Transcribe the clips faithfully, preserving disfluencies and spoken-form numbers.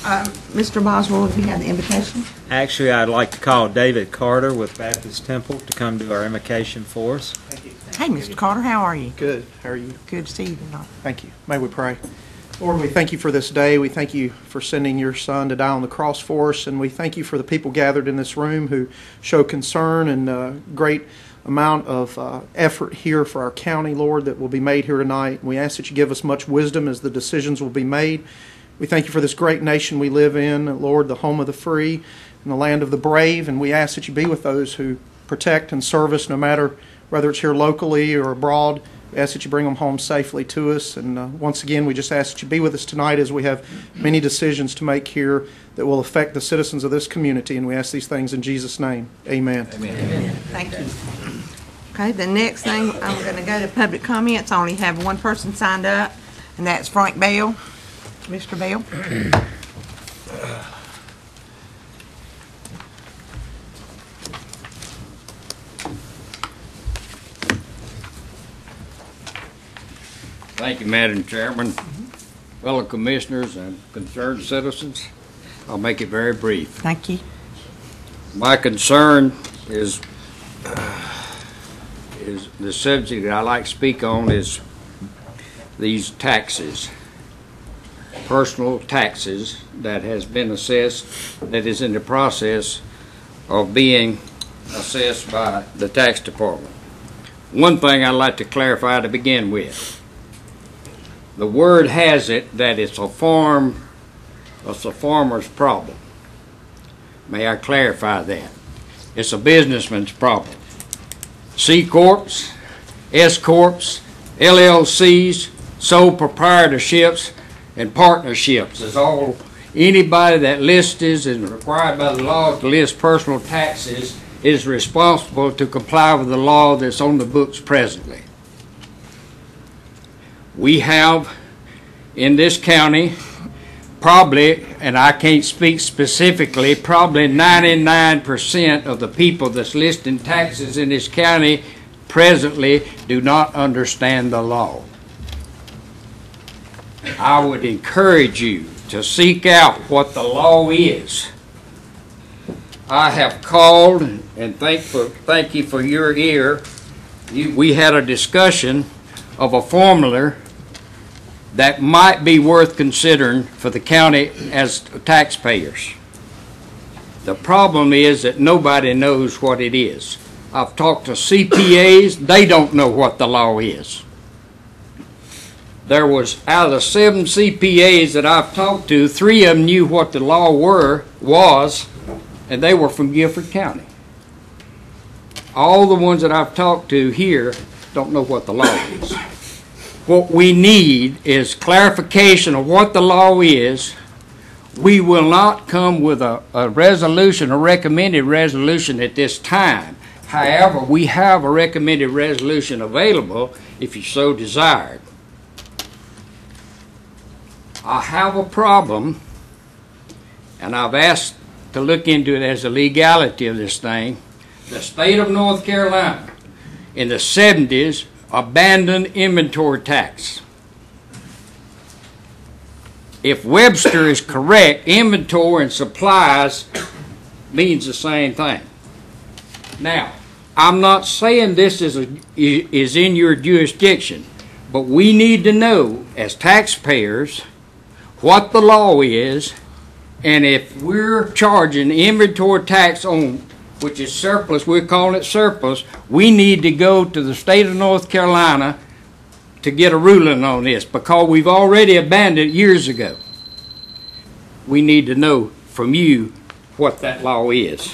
Uh, Mister Boswell, do you have the invitation? Actually, I'd like to call David Carter with Baptist Temple to come do our invocation for us. Thank you. Hey, Mister Carter, how are you? Good. How are you? Good to see you tonight. Thank you. May we pray. Lord, we thank you for this day. We thank you for sending your Son to die on the cross for us, and we thank you for the people gathered in this room who show concern and uh, great amount of uh, effort here for our county, Lord, that will be made here tonight. We ask that you give us much wisdom as the decisions will be made. We thank you for this great nation we live in, Lord, the home of the free and the land of the brave, and we ask that you be with those who protect and serve us, no matter whether it's here locally or abroad. We ask that you bring them home safely to us, and uh, once again, we just ask that you be with us tonight as we have many decisions to make here that will affect the citizens of this community, and we ask these things in Jesus' name. Amen. Amen. Amen. Thank you. Okay, the next thing, I'm going to go to public comments. I only have one person signed up, and that's Frank Bell. Mister Bell. Thank you, Madam Chairman, fellow commissioners, and concerned citizens. I'll make it very brief. Thank you. My concern is uh, is the subject that I like to speak on is these taxes, personal taxes that has been assessed, that is in the process of being assessed by the tax department. One thing I'd like to clarify to begin with. The word has it that it's a farm, it's a farmer's problem. May I clarify that? It's a businessman's problem. C-corps, S-corps, L L Cs, sole proprietorships, and partnerships is all anybody that lists is and required by the law to list personal taxes is responsible to comply with the law that's on the books presently. We have in this county probably, and I can't speak specifically, probably ninety-nine percent of the people that's listing taxes in this county presently do not understand the law. I would encourage you to seek out what the law is. I have called, and thank, for, thank you for your ear. You, we had a discussion of a formula that might be worth considering for the county as taxpayers. The problem is that nobody knows what it is. I've talked to C P As, they don't know what the law is. There was, out of the seven C P As that I've talked to, three of them knew what the law were, was, and they were from Guilford County. All the ones that I've talked to here don't know what the law is. What we need is clarification of what the law is. We will not come with a, a resolution, a recommended resolution at this time. However, we have a recommended resolution available if you so desired. I have a problem, and I've asked to look into it as the legality of this thing. The state of North Carolina in the seventies abandoned inventory tax. If Webster is correct, inventory and supplies means the same thing. Now, I'm not saying this is, a, is in your jurisdiction, but we need to know as taxpayers what the law is, and if we're charging inventory tax on, which is surplus, we're calling it surplus, we need to go to the state of North Carolina to get a ruling on this, because we've already abandoned it years ago. We need to know from you what that law is.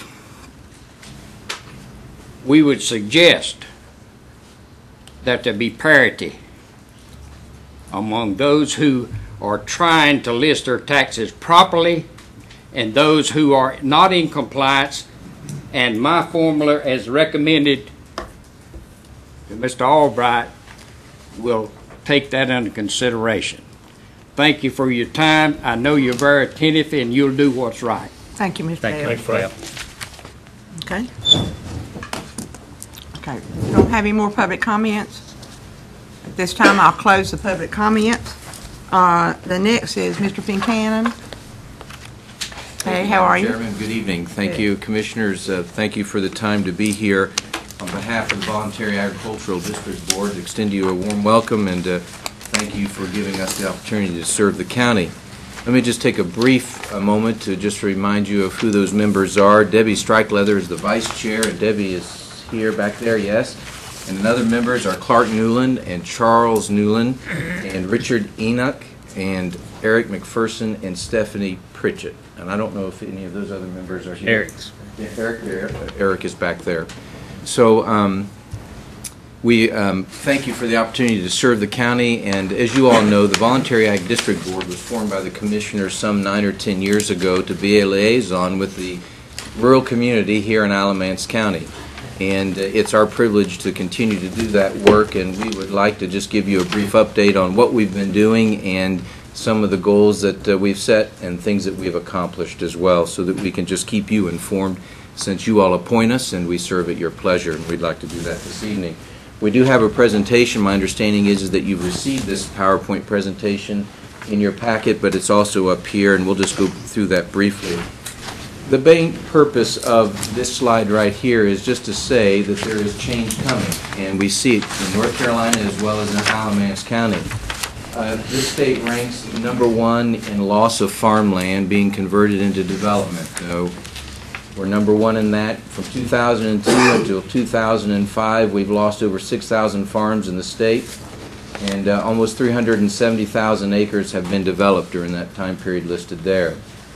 We would suggest that there be parity among those who are trying to list their taxes properly and those who are not in compliance, and my formula as recommended to Mister Albright will take that under consideration. Thank you for your time. I know you're very attentive and you'll do what's right. Thank you, Mister Bell. Thank you. Okay. Okay. We don't have any more public comments. At this time, I'll close the public comments. Uh, the next is Mister Fincannon. Hey, how are you? Chairman, good evening. Thank Good. you, Commissioners. Uh, Thank you for the time to be here. On behalf of the Voluntary Agricultural District Board, extend you a warm welcome and uh, thank you for giving us the opportunity to serve the county. Let me just take a brief uh, moment to just remind you of who those members are. Debbie Strikeleather is the Vice Chair, and Debbie is here back there, yes. And another members are Clark Newland and Charles Newland and Richard Enoch and Eric McPherson and Stephanie Pritchett. And I don't know if any of those other members are here. Eric's. Yeah, Eric, Eric, Eric is back there. So um, we um, thank you for the opportunity to serve the county. And as you all know, the Voluntary Ag District Board was formed by the commissioners some nine or ten years ago to be a liaison with the rural community here in Alamance County. And uh, it's our privilege to continue to do that work. And we would like to just give you a brief update on what we've been doing and some of the goals that uh, we've set and things that we've accomplished as well, so that we can just keep you informed since you all appoint us and we serve at your pleasure, and we'd like to do that this evening. We do have a presentation. My understanding is, is that you've received this PowerPoint presentation in your packet, but it's also up here, and we'll just go through that briefly. The main purpose of this slide right here is just to say that there is change coming, and we see it in North Carolina as well as in Alamance County. Uh, this state ranks number one in loss of farmland being converted into development. So we're number one in that. From two thousand two until two thousand five, we've lost over six thousand farms in the state, and uh, almost three hundred seventy thousand acres have been developed during that time period listed there.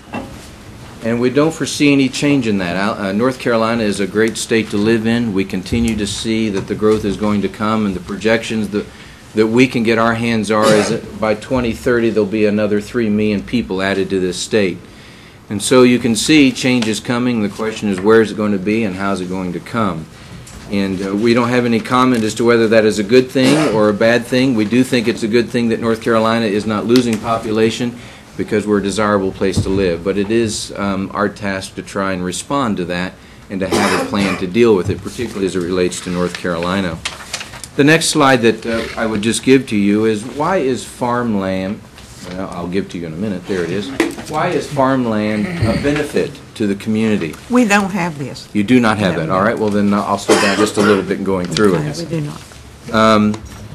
And we don't foresee any change in that. Uh, North Carolina is a great state to live in. We continue to see that the growth is going to come, and the projections that that we can get our hands are is that by twenty thirty there'll be another three million people added to this state. And so you can see change is coming. The question is, where is it going to be and how is it going to come? And uh, we don't have any comment as to whether that is a good thing or a bad thing. We do think it's a good thing that North Carolina is not losing population, because we're a desirable place to live. But it is um, our task to try and respond to that and to have a plan to deal with it, particularly as it relates to North Carolina. The next slide that uh, I would just give to you is, why is farmland, well, I'll give to you in a minute, there it is. Why is farmland a benefit to the community? We don't have this. You do not have No, that, we all don't. right? Well, then I'll slow down just a little bit in going through No, it. we do not. Um,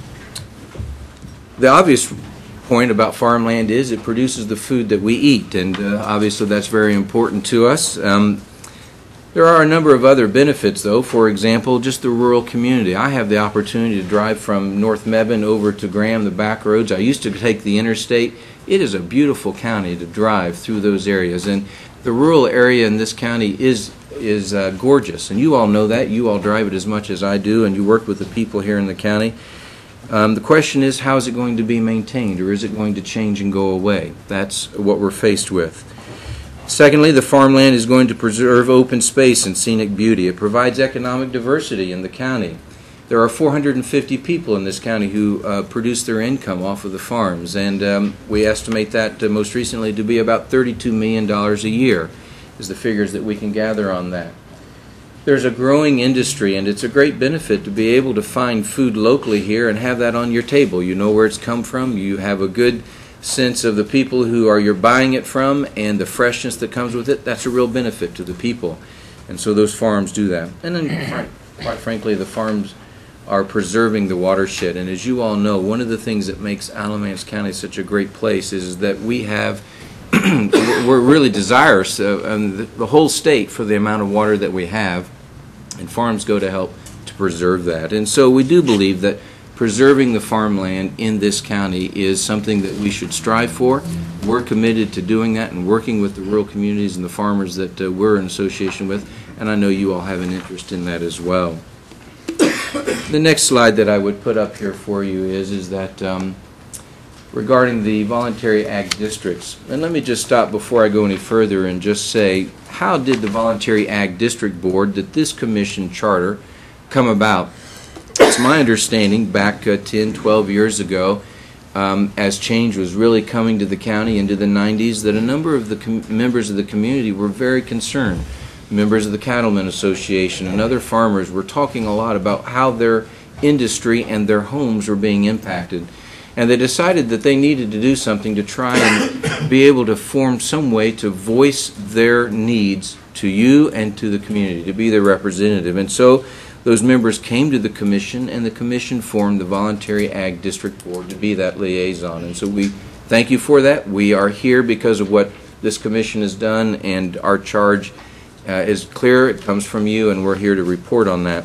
the obvious point about farmland is it produces the food that we eat, and uh, obviously that's very important to us. Um, there are a number of other benefits, though. For example, just the rural community. I have the opportunity to drive from North Mebane over to Graham, the back roads. I used to take the interstate. It is a beautiful county to drive through those areas, and the rural area in this county is is uh, gorgeous, and you all know that. You all drive it as much as I do, and you work with the people here in the county. Um, the question is, how is it going to be maintained, or is it going to change and go away? That's what we're faced with. Secondly, the farmland is going to preserve open space and scenic beauty. It provides economic diversity in the county. There are four hundred fifty people in this county who uh, produce their income off of the farms, and um, we estimate that uh, most recently to be about thirty-two million dollars a year is the figures that we can gather on that. There's a growing industry, and it's a great benefit to be able to find food locally here and have that on your table. You know where it's come from. You have a good sense of the people who are you're buying it from and the freshness that comes with it. That's a real benefit to the people. And so those farms do that. And then, quite frankly, the farms are preserving the watershed. And as you all know, one of the things that makes Alamance County such a great place is that we have we're really desirous, uh, and the, the whole state, for the amount of water that we have, and farms go to help to preserve that. And so we do believe that preserving the farmland in this county is something that we should strive for. We're committed to doing that and working with the rural communities and the farmers that uh, we're in association with, and I know you all have an interest in that as well. The next slide that I would put up here for you is, is that um, regarding the voluntary ag districts. And let me just stop before I go any further and just say, how did the Voluntary Ag District Board, that this commission charter, come about? It's my understanding back uh, ten, twelve years ago, um, as change was really coming to the county into the nineties, that a number of the com members of the community were very concerned. Members of the Cattlemen Association and other farmers were talking a lot about how their industry and their homes were being impacted. And they decided that they needed to do something to try and be able to form some way to voice their needs to you and to the community, to be their representative. And so those members came to the commission, and the commission formed the Voluntary Ag District Board to be that liaison. And so we thank you for that. We are here because of what this commission has done, and our charge uh, is clear. It comes from you, and we're here to report on that.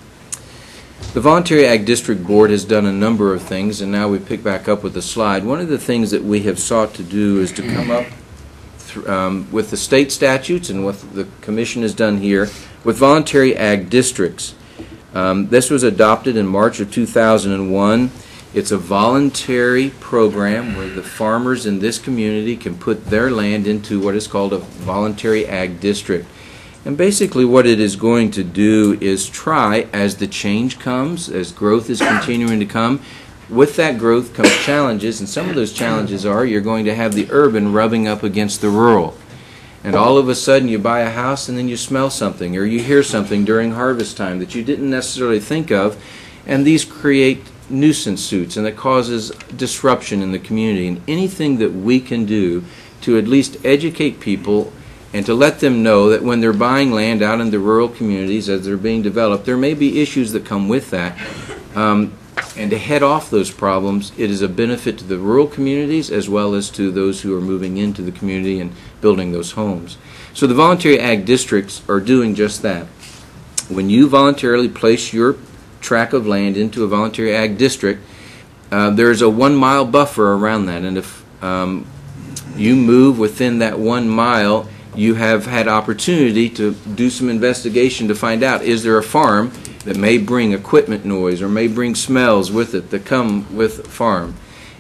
The Voluntary Ag District Board has done a number of things, and now we pick back up with the slide. One of the things that we have sought to do is to come up th um, with the state statutes and what the Commission has done here with voluntary ag districts. Um, this was adopted in March of two thousand one. It's a voluntary program where the farmers in this community can put their land into what is called a voluntary ag district. And basically what it is going to do is try, as the change comes, as growth is continuing to come, with that growth comes challenges, and some of those challenges are you're going to have the urban rubbing up against the rural. And all of a sudden you buy a house and then you smell something, or you hear something during harvest time that you didn't necessarily think of, and these create nuisance suits, and it causes disruption in the community. And anything that we can do to at least educate people and to let them know that when they're buying land out in the rural communities as they're being developed, there may be issues that come with that. Um, and to head off those problems, it is a benefit to the rural communities as well as to those who are moving into the community and building those homes. So the voluntary ag districts are doing just that. When you voluntarily place your tract of land into a voluntary ag district, uh, there's a one mile buffer around that. And if um, you move within that one mile, you have had opportunity to do some investigation to find out, is there a farm that may bring equipment noise or may bring smells with it that come with a farm.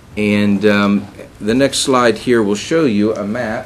And um, the next slide here will show you a map.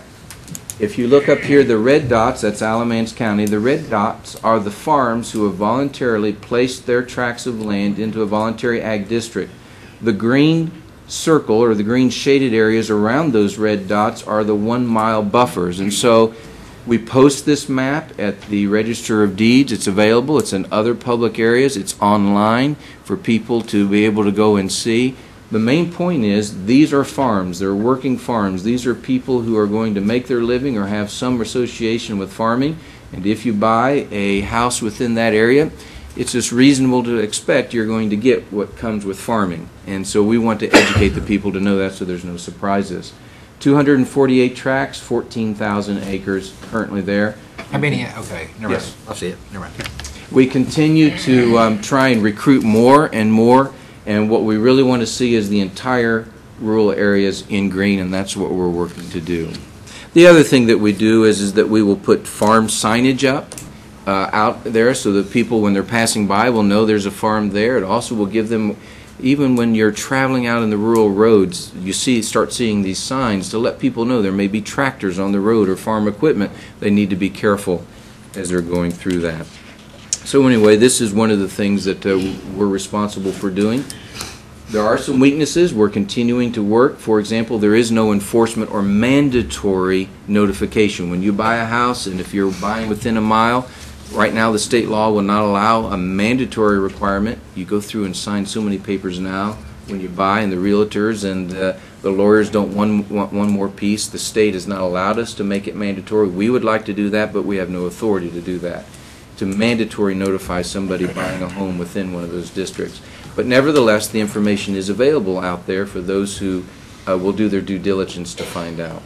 If you look up here, the red dots, that's Alamance County. The red dots are the farms who have voluntarily placed their tracts of land into a voluntary ag district. The green circle, or the green shaded areas around those red dots, are the one mile buffers. And so we post this map at the Register of Deeds. It's available. It's in other public areas. It's online for people to be able to go and see. The main point is these are farms. They're working farms. These are people who are going to make their living or have some association with farming. And if you buy a house within that area, it's just reasonable to expect you're going to get what comes with farming. And so we want to educate the people to know that so there's no surprises. two hundred forty-eight tracts, fourteen thousand acres currently there. How many? Okay, never Yes. mind. I'll see it. Never mind. We continue to um, try and recruit more and more, and what we really want to see is the entire rural areas in green, and that's what we're working to do. The other thing that we do is, is that we will put farm signage up uh, out there so that people, when they're passing by, will know there's a farm there. It also will give them, even when you're traveling out in the rural roads, you see start seeing these signs to let people know there may be tractors on the road or farm equipment. They need to be careful as they're going through that. So anyway, this is one of the things that uh, we're responsible for doing. There are some weaknesses. We're continuing to work. For example, there is no enforcement or mandatory notification. When you buy a house, and if you're buying within a mile, right now the state law will not allow a mandatory requirement. You go through and sign so many papers now when you buy, and the realtors and uh, the lawyers don't one, want one more piece. The state has not allowed us to make it mandatory. We would like to do that, but we have no authority to do that, to mandatory notify somebody buying a home within one of those districts. But nevertheless, the information is available out there for those who uh, will do their due diligence to find out.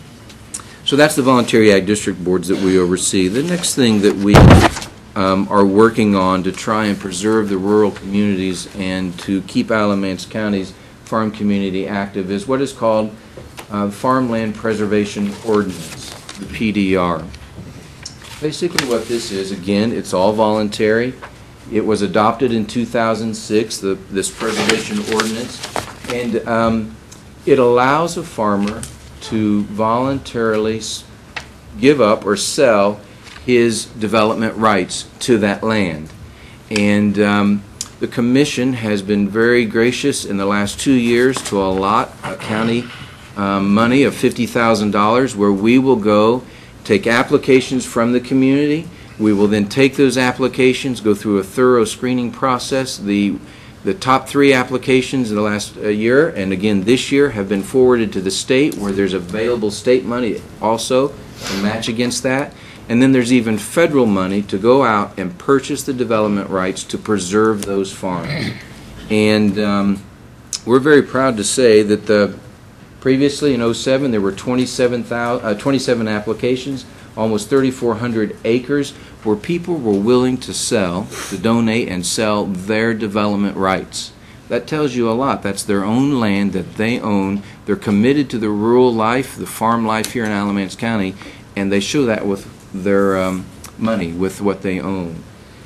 So that's the voluntary ag district boards that we oversee. The next thing that we um, are working on to try and preserve the rural communities and to keep Alamance County's farm community active is what is called uh, Farmland Preservation Ordinance, the P D R. Basically what this is, again, it's all voluntary. It was adopted in two thousand six, the, this preservation ordinance, and um, it allows a farmer to voluntarily give up or sell his development rights to that land. And um, the Commission has been very gracious in the last two years to allot a county um, money of fifty thousand dollars where we will go take applications from the community. We will then take those applications, go through a thorough screening process. The The top three applications in the last uh, year, and again this year, have been forwarded to the state, where there's available state money also to match against that. And then there's even federal money to go out and purchase the development rights to preserve those farms. And um, we're very proud to say that the previously in oh seven there were twenty-seven, thousand, uh, twenty-seven applications, almost thirty-four hundred acres, where people were willing to sell, to donate and sell their development rights. That tells you a lot. That's their own land that they own. They're committed to the rural life, the farm life here in Alamance County, and they show that with their um, money, with what they own.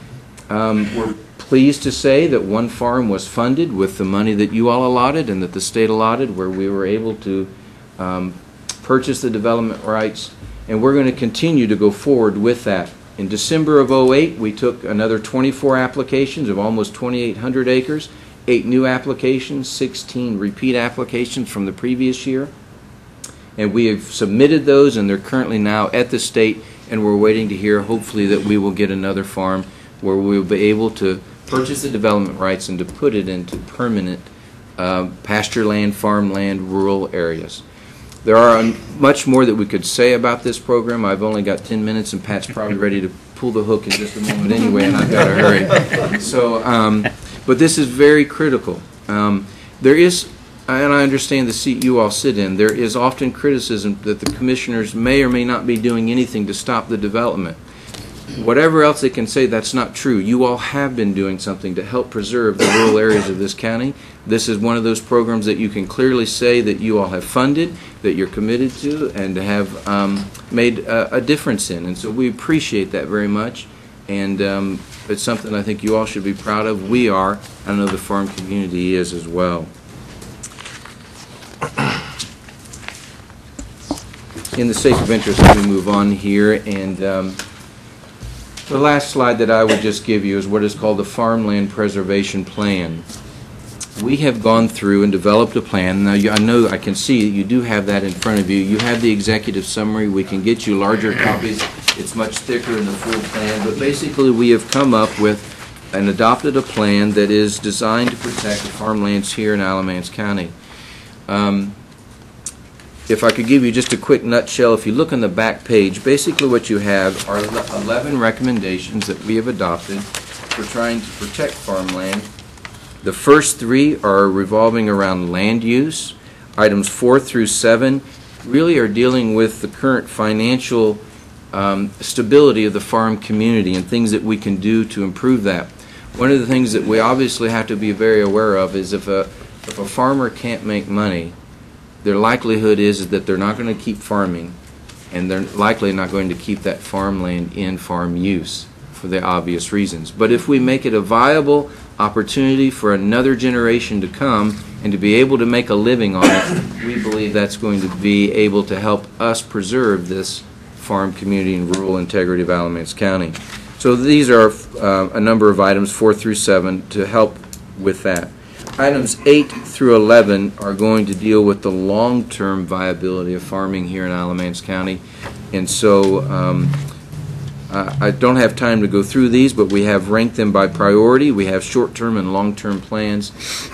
Um, we're pleased to say that one farm was funded with the money that you all allotted and that the state allotted, where we were able to um, purchase the development rights, and we're going to continue to go forward with that. In December of oh eight, we took another twenty-four applications of almost twenty-eight hundred acres, eight new applications, sixteen repeat applications from the previous year, and we have submitted those, and they're currently now at the state, and we're waiting to hear, hopefully, that we will get another farm where we'll be able to purchase the development rights and to put it into permanent uh, pasture land, farmland, rural areas. There are much more that we could say about this program. I've only got ten minutes, and Pat's probably ready to pull the hook in just a moment anyway, and I've got to hurry. So, um, but this is very critical. Um, there is, and I understand the seat you all sit in, there is often criticism that the commissioners may or may not be doing anything to stop the development. Whatever else they can say, that's not true. You all have been doing something to help preserve the rural areas of this county. This is one of those programs that you can clearly say that you all have funded, that you're committed to, and have um, made a, a difference in. And so we appreciate that very much. And um, it's something I think you all should be proud of. We are. I know the farm community is as well. In the sake of interest, let me move on here. And um, the last slide that I would just give you is what is called the Farmland Preservation Plan. We have gone through and developed a plan. Now, you, I know I can see you do have that in front of you. You have the executive summary. We can get you larger copies. It's much thicker than the full plan. But basically, we have come up with and adopted a plan that is designed to protect the farmlands here in Alamance County. Um, If I could give you just a quick nutshell, if you look on the back page, basically what you have are eleven recommendations that we have adopted for trying to protect farmland. The first three are revolving around land use. Items four through seven really are dealing with the current financial um, stability of the farm community and things that we can do to improve that. One of the things that we obviously have to be very aware of is if a, if a farmer can't make money, their likelihood is that they're not going to keep farming, and they're likely not going to keep that farmland in farm use for the obvious reasons. But if we make it a viable opportunity for another generation to come and to be able to make a living on it, we believe that's going to be able to help us preserve this farm community and rural integrity of Alamance County. So these are uh, a number of items, four through seven, to help with that. Items eight through eleven are going to deal with the long-term viability of farming here in Alamance County. And so um, I, I don't have time to go through these, but we have ranked them by priority. We have short-term and long-term plans,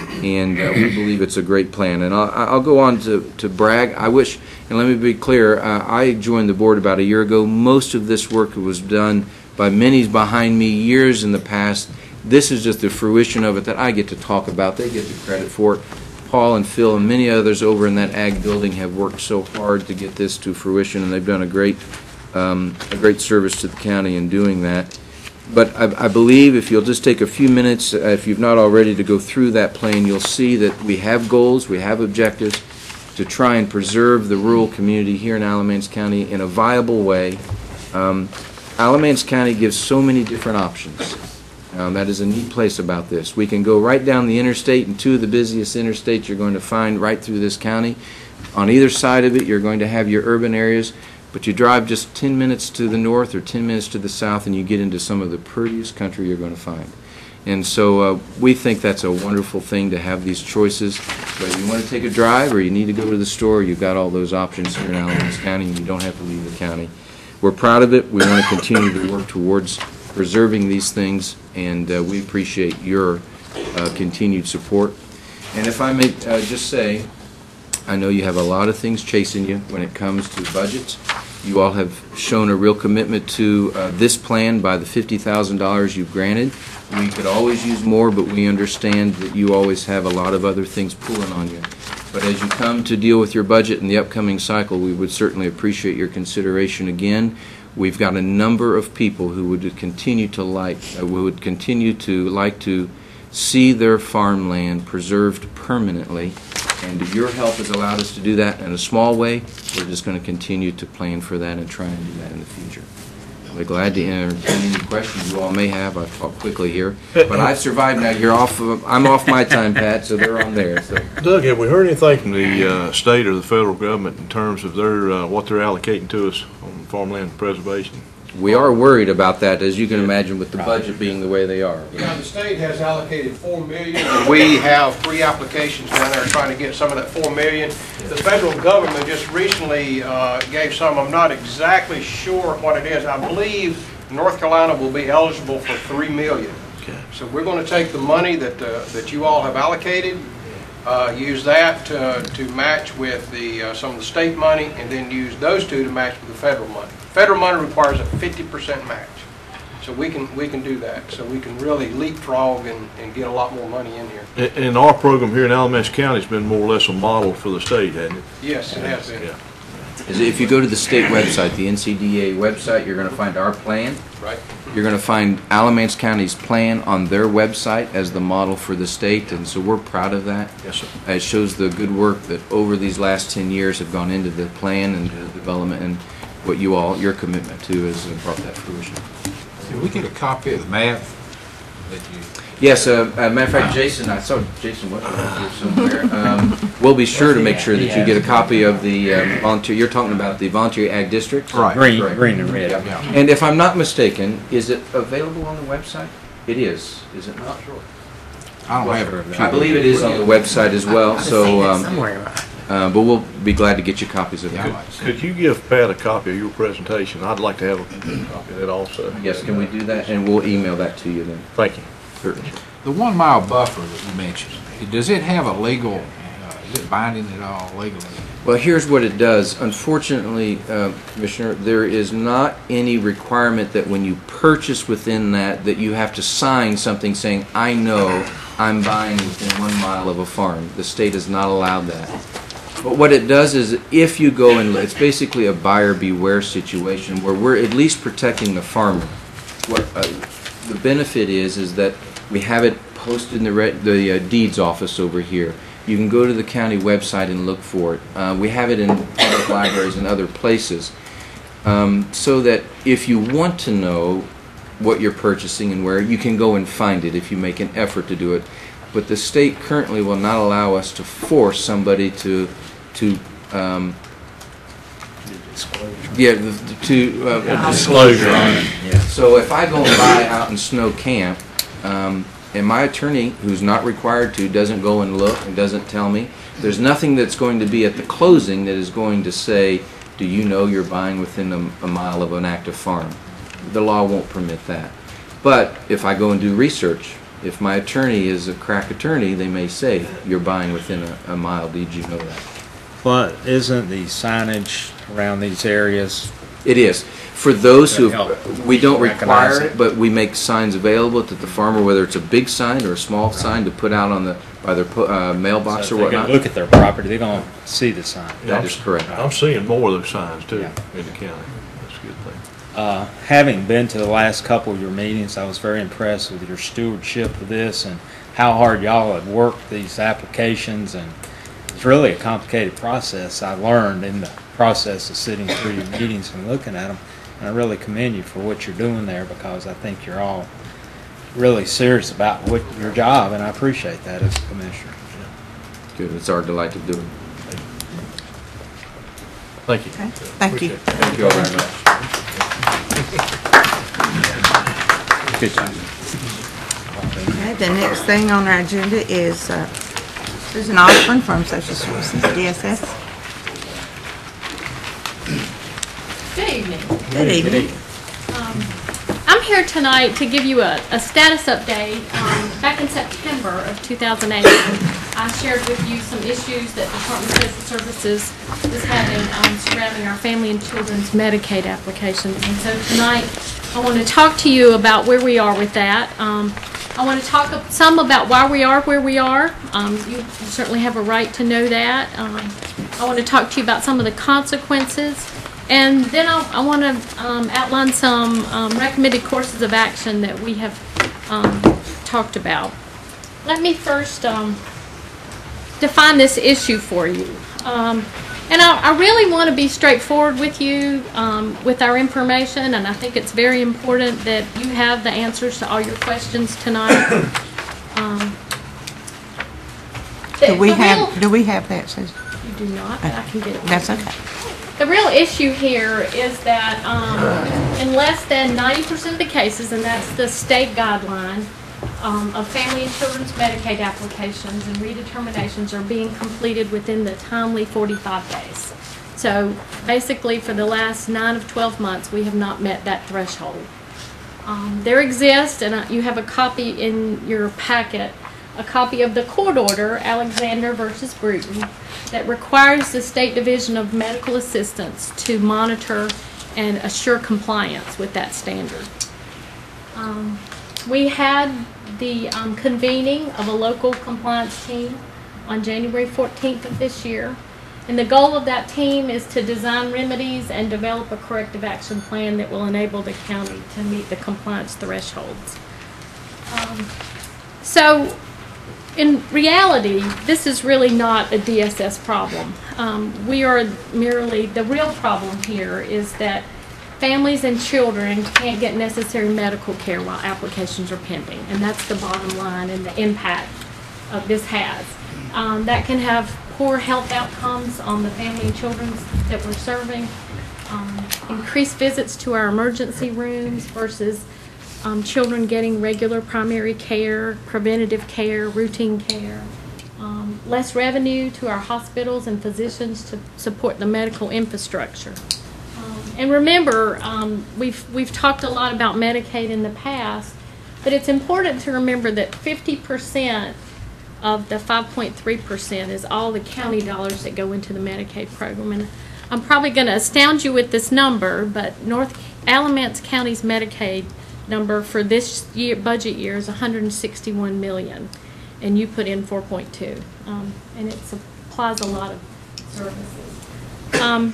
and uh, we believe it's a great plan. And I'll, I'll go on to, to brag. I wish, and let me be clear, uh, I joined the board about a year ago. Most of this work was done by many behind me years in the past. This is just the fruition of it that I get to talk about. They get the credit for it. Paul and Phil and many others over in that ag building have worked so hard to get this to fruition, and they've done a great, um, a great service to the county in doing that. But I, I believe if you'll just take a few minutes, uh, if you've not already, to go through that plan, you'll see that we have goals, we have objectives to try and preserve the rural community here in Alamance County in a viable way. Um, Alamance County gives so many different options. Um, that is a neat place about this. We can go right down the interstate, and two of the busiest interstates you're going to find right through this county. On either side of it, you're going to have your urban areas, but you drive just ten minutes to the north or ten minutes to the south, and you get into some of the prettiest country you're going to find. And so uh, we think that's a wonderful thing to have these choices. Whether you want to take a drive or you need to go to the store, you've got all those options here in Alamance County, and you don't have to leave the county. We're proud of it. We want to continue to work towards preserving these things, and uh, we appreciate your uh, continued support. And if I may uh, just say, I know you have a lot of things chasing you when it comes to budgets. You all have shown a real commitment to uh, this plan by the fifty thousand dollars you've granted. We could always use more, but we understand that you always have a lot of other things pulling on you. But as you come to deal with your budget in the upcoming cycle, we would certainly appreciate your consideration again. We've got a number of people who would continue to like, uh, who would continue to like to see their farmland preserved permanently. And your help has allowed us to do that in a small way. We're just going to continue to plan for that and try and do that in the future. We're glad to entertain any questions you all may have. I'll talk quickly here. But I've survived now. You're off of, I'm off my time, Pat, so they're on there. So. Doug, have we heard anything from the uh, state or the federal government in terms of their uh, what they're allocating to us on farmland preservation? We are worried about that, as you can imagine, with the budget being the way they are. Yeah, the state has allocated four million dollars, and we have three applications down there trying to get some of that four million dollars. The federal government just recently uh, gave some, I'm not exactly sure what it is. I believe North Carolina will be eligible for three million dollars. Okay. So we're going to take the money that, uh, that you all have allocated, uh, use that to, to match with the, uh, some of the state money, and then use those two to match with the federal money. Federal money requires a fifty percent match. So we can we can do that. So we can really leapfrog and, and get a lot more money in here. And, and our program here in Alamance County has been more or less a model for the state, hasn't it? Yes, it has been. Yeah. Is If you go to the state website, the N C D A website, you're going to find our plan. Right. You're going to find Alamance County's plan on their website as the model for the state, and so we're proud of that. Yes, sir. It shows the good work that over these last ten years have gone into the plan and the development, and what you all, your commitment to has brought that fruition. Did we get a copy of the map that you? Yes, uh, uh, matter of fact, Jason, I saw Jason Whitman here somewhere. Um, we'll be sure to make sure that you get a copy of the um, volunteer, you're talking about the voluntary ag districts? Right. Green, Correct. green and red. Yeah. Yeah. And if I'm not mistaken, is it available on the website? It is, is it not? I don't have it. I believe it is on the website as well, so, um, Somewhere. uh, but we'll be glad to get you copies of Yeah, I'd it. like to see Could you give Pat a copy of your presentation? I'd like to have a copy of that also. Yes, can we do that? And we'll email that to you then. Thank you. Certainly. The one mile buffer that you mentioned, does it have a legal, uh, is it binding at all legally? Well, here's what it does. Unfortunately, uh, Commissioner, there is not any requirement that when you purchase within that, that you have to sign something saying, I know I'm buying within one mile of a farm. The state has not allowed that. But what it does is, if you go and, it's basically a buyer beware situation where we're at least protecting the farmer. What uh, the benefit is, is that we have it posted in the, re the uh, deeds office over here. You can go to the county website and look for it. Uh, we have it in public libraries and other places. Um, so that if you want to know what you're purchasing and where, you can go and find it if you make an effort to do it. But the state currently will not allow us to force somebody to, to um, yeah, the- to uh, disclosure on it. So if I go and buy out in Snow Camp, um, and my attorney, who's not required to, doesn't go and look and doesn't tell me, there's nothing that's going to be at the closing that is going to say, do you know you're buying within a, a mile of an active farm? The law won't permit that. But if I go and do research, if my attorney is a crack attorney, they may say, you're buying within a, a mile. Did you know that? But isn't the signage around these areas? It is. For those who, Help. we don't Recognize require it. it, but we make signs available to the farmer, whether it's a big sign or a small sign to put out on the, by their pu- uh, mailbox So or if they can whatnot. look at their property, they're gonna see the sign. That is correct. I'm seeing more of those signs too Yeah. in the county. That's a good thing. Uh, having been to the last couple of your meetings, I was very impressed with your stewardship of this and how hard y'all had worked these applications, and it's really a complicated process. I learned in the process of sitting through your meetings and looking at them, and I really commend you for what you're doing there, because I think you're all really serious about what your job, and I appreciate that as a commissioner. Good. It's our delight to do it. Thank you. Okay, thank you. Thank you all very much. Good job. Okay, the next thing on our agenda is uh, Susan Osborne from Social Services, D S S. Good evening. Good evening. Um, I'm here tonight to give you a, a status update. Um, back back in September of two thousand eight, I shared with you some issues that the Department of Social Services is having um, surrounding our family and children's Medicaid applications. And so tonight, I want to talk to you about where we are with that. Um, I want to talk some about why we are where we are. Um, you certainly have a right to know that. Um, I want to talk to you about some of the consequences. And then I'll, I want to um, outline some um, recommended courses of action that we have um, talked about. Let me first um, define this issue for you. Um, and I, I really want to be straightforward with you um, with our information, and I think it's very important that you have the answers to all your questions tonight. Um, Do we the have, real, do we have that, Susan? You do not, but I can get it. That's okay. The real issue here is that um, in less than ninety percent of the cases, and that's the state guideline, um, of family and children's Medicaid applications and redeterminations are being completed within the timely forty-five days. So basically for the last nine of twelve months, we have not met that threshold. Um, there exists, and uh, you have a copy in your packet, a copy of the court order, Alexander versus Bruton, that requires the State Division of Medical Assistance to monitor and assure compliance with that standard. Um, we had the um, convening of a local compliance team on January fourteenth of this year, and the goal of that team is to design remedies and develop a corrective action plan that will enable the county to meet the compliance thresholds. Um, so in reality, this is really not a D S S problem. Um, we are merely, the real problem here is that families and children can't get necessary medical care while applications are pending, and that's the bottom line and the impact of this has. Um, that can have poor health outcomes on the family and children that we're serving, um, increased visits to our emergency rooms versus Um, children getting regular primary care, preventative care, routine care, um, less revenue to our hospitals and physicians to support the medical infrastructure. Um, and remember, um, we've, we've talked a lot about Medicaid in the past, but it's important to remember that fifty percent of the five point three percent is all the county dollars that go into the Medicaid program. And I'm probably going to astound you with this number, but North Alamance County's Medicaid number for this year budget year is one hundred sixty-one million dollars, and you put in four point two, um, and it supplies a lot of services. Um,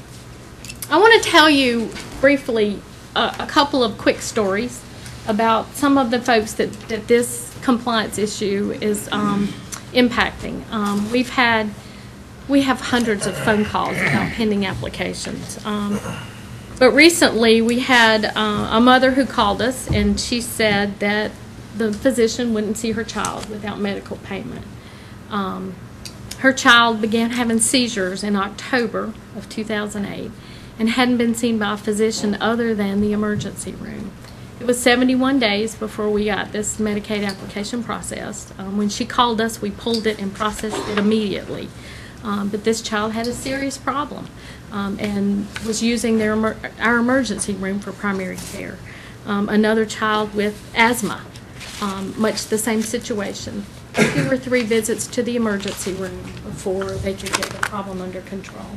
I want to tell you briefly a, a couple of quick stories about some of the folks that, that this compliance issue is um, impacting. Um, we've had we have hundreds of phone calls about pending applications. Um, But recently we had uh, a mother who called us, and she said that the physician wouldn't see her child without medical payment. Um, her child began having seizures in October of two thousand eight and hadn't been seen by a physician other than the emergency room. It was seventy-one days before we got this Medicaid application processed. Um, when she called us, we pulled it and processed it immediately. Um, but this child had a serious problem um, and was using their emer our emergency room for primary care. Um, another child with asthma, um, much the same situation. Two or three visits to the emergency room before they could get the problem under control.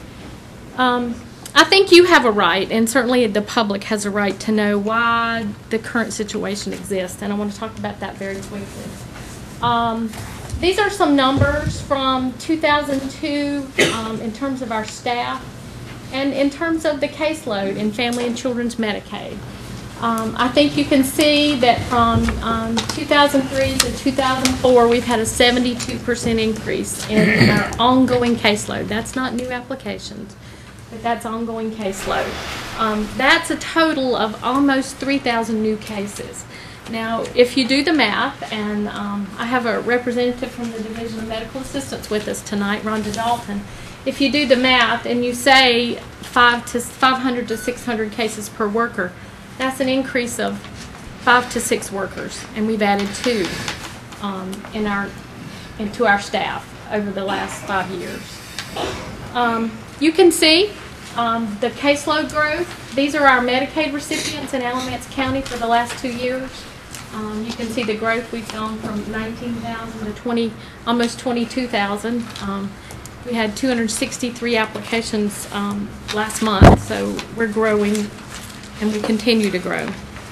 Um, I think you have a right, and certainly the public has a right, to know why the current situation exists, and I want to talk about that very quickly. Um, These are some numbers from two thousand two um, in terms of our staff and in terms of the caseload in family and children's Medicaid. Um, I think you can see that from um, two thousand three to two thousand four, we've had a seventy-two percent increase in our ongoing caseload. That's not new applications, but that's ongoing caseload. Um, that's a total of almost three thousand new cases. Now, if you do the math, and um, I have a representative from the Division of Medical Assistance with us tonight, Rhonda Dalton. If you do the math and you say five to five hundred to six hundred cases per worker, that's an increase of five to six workers, and we've added two um, in our into our staff over the last five years. Um, you can see um, the caseload growth. These are our Medicaid recipients in Alamance County for the last two years. Um, you can see the growth. We've gone from nineteen thousand to twenty, almost twenty-two thousand. Um, we had two hundred sixty-three applications um, last month, so we're growing and we continue to grow.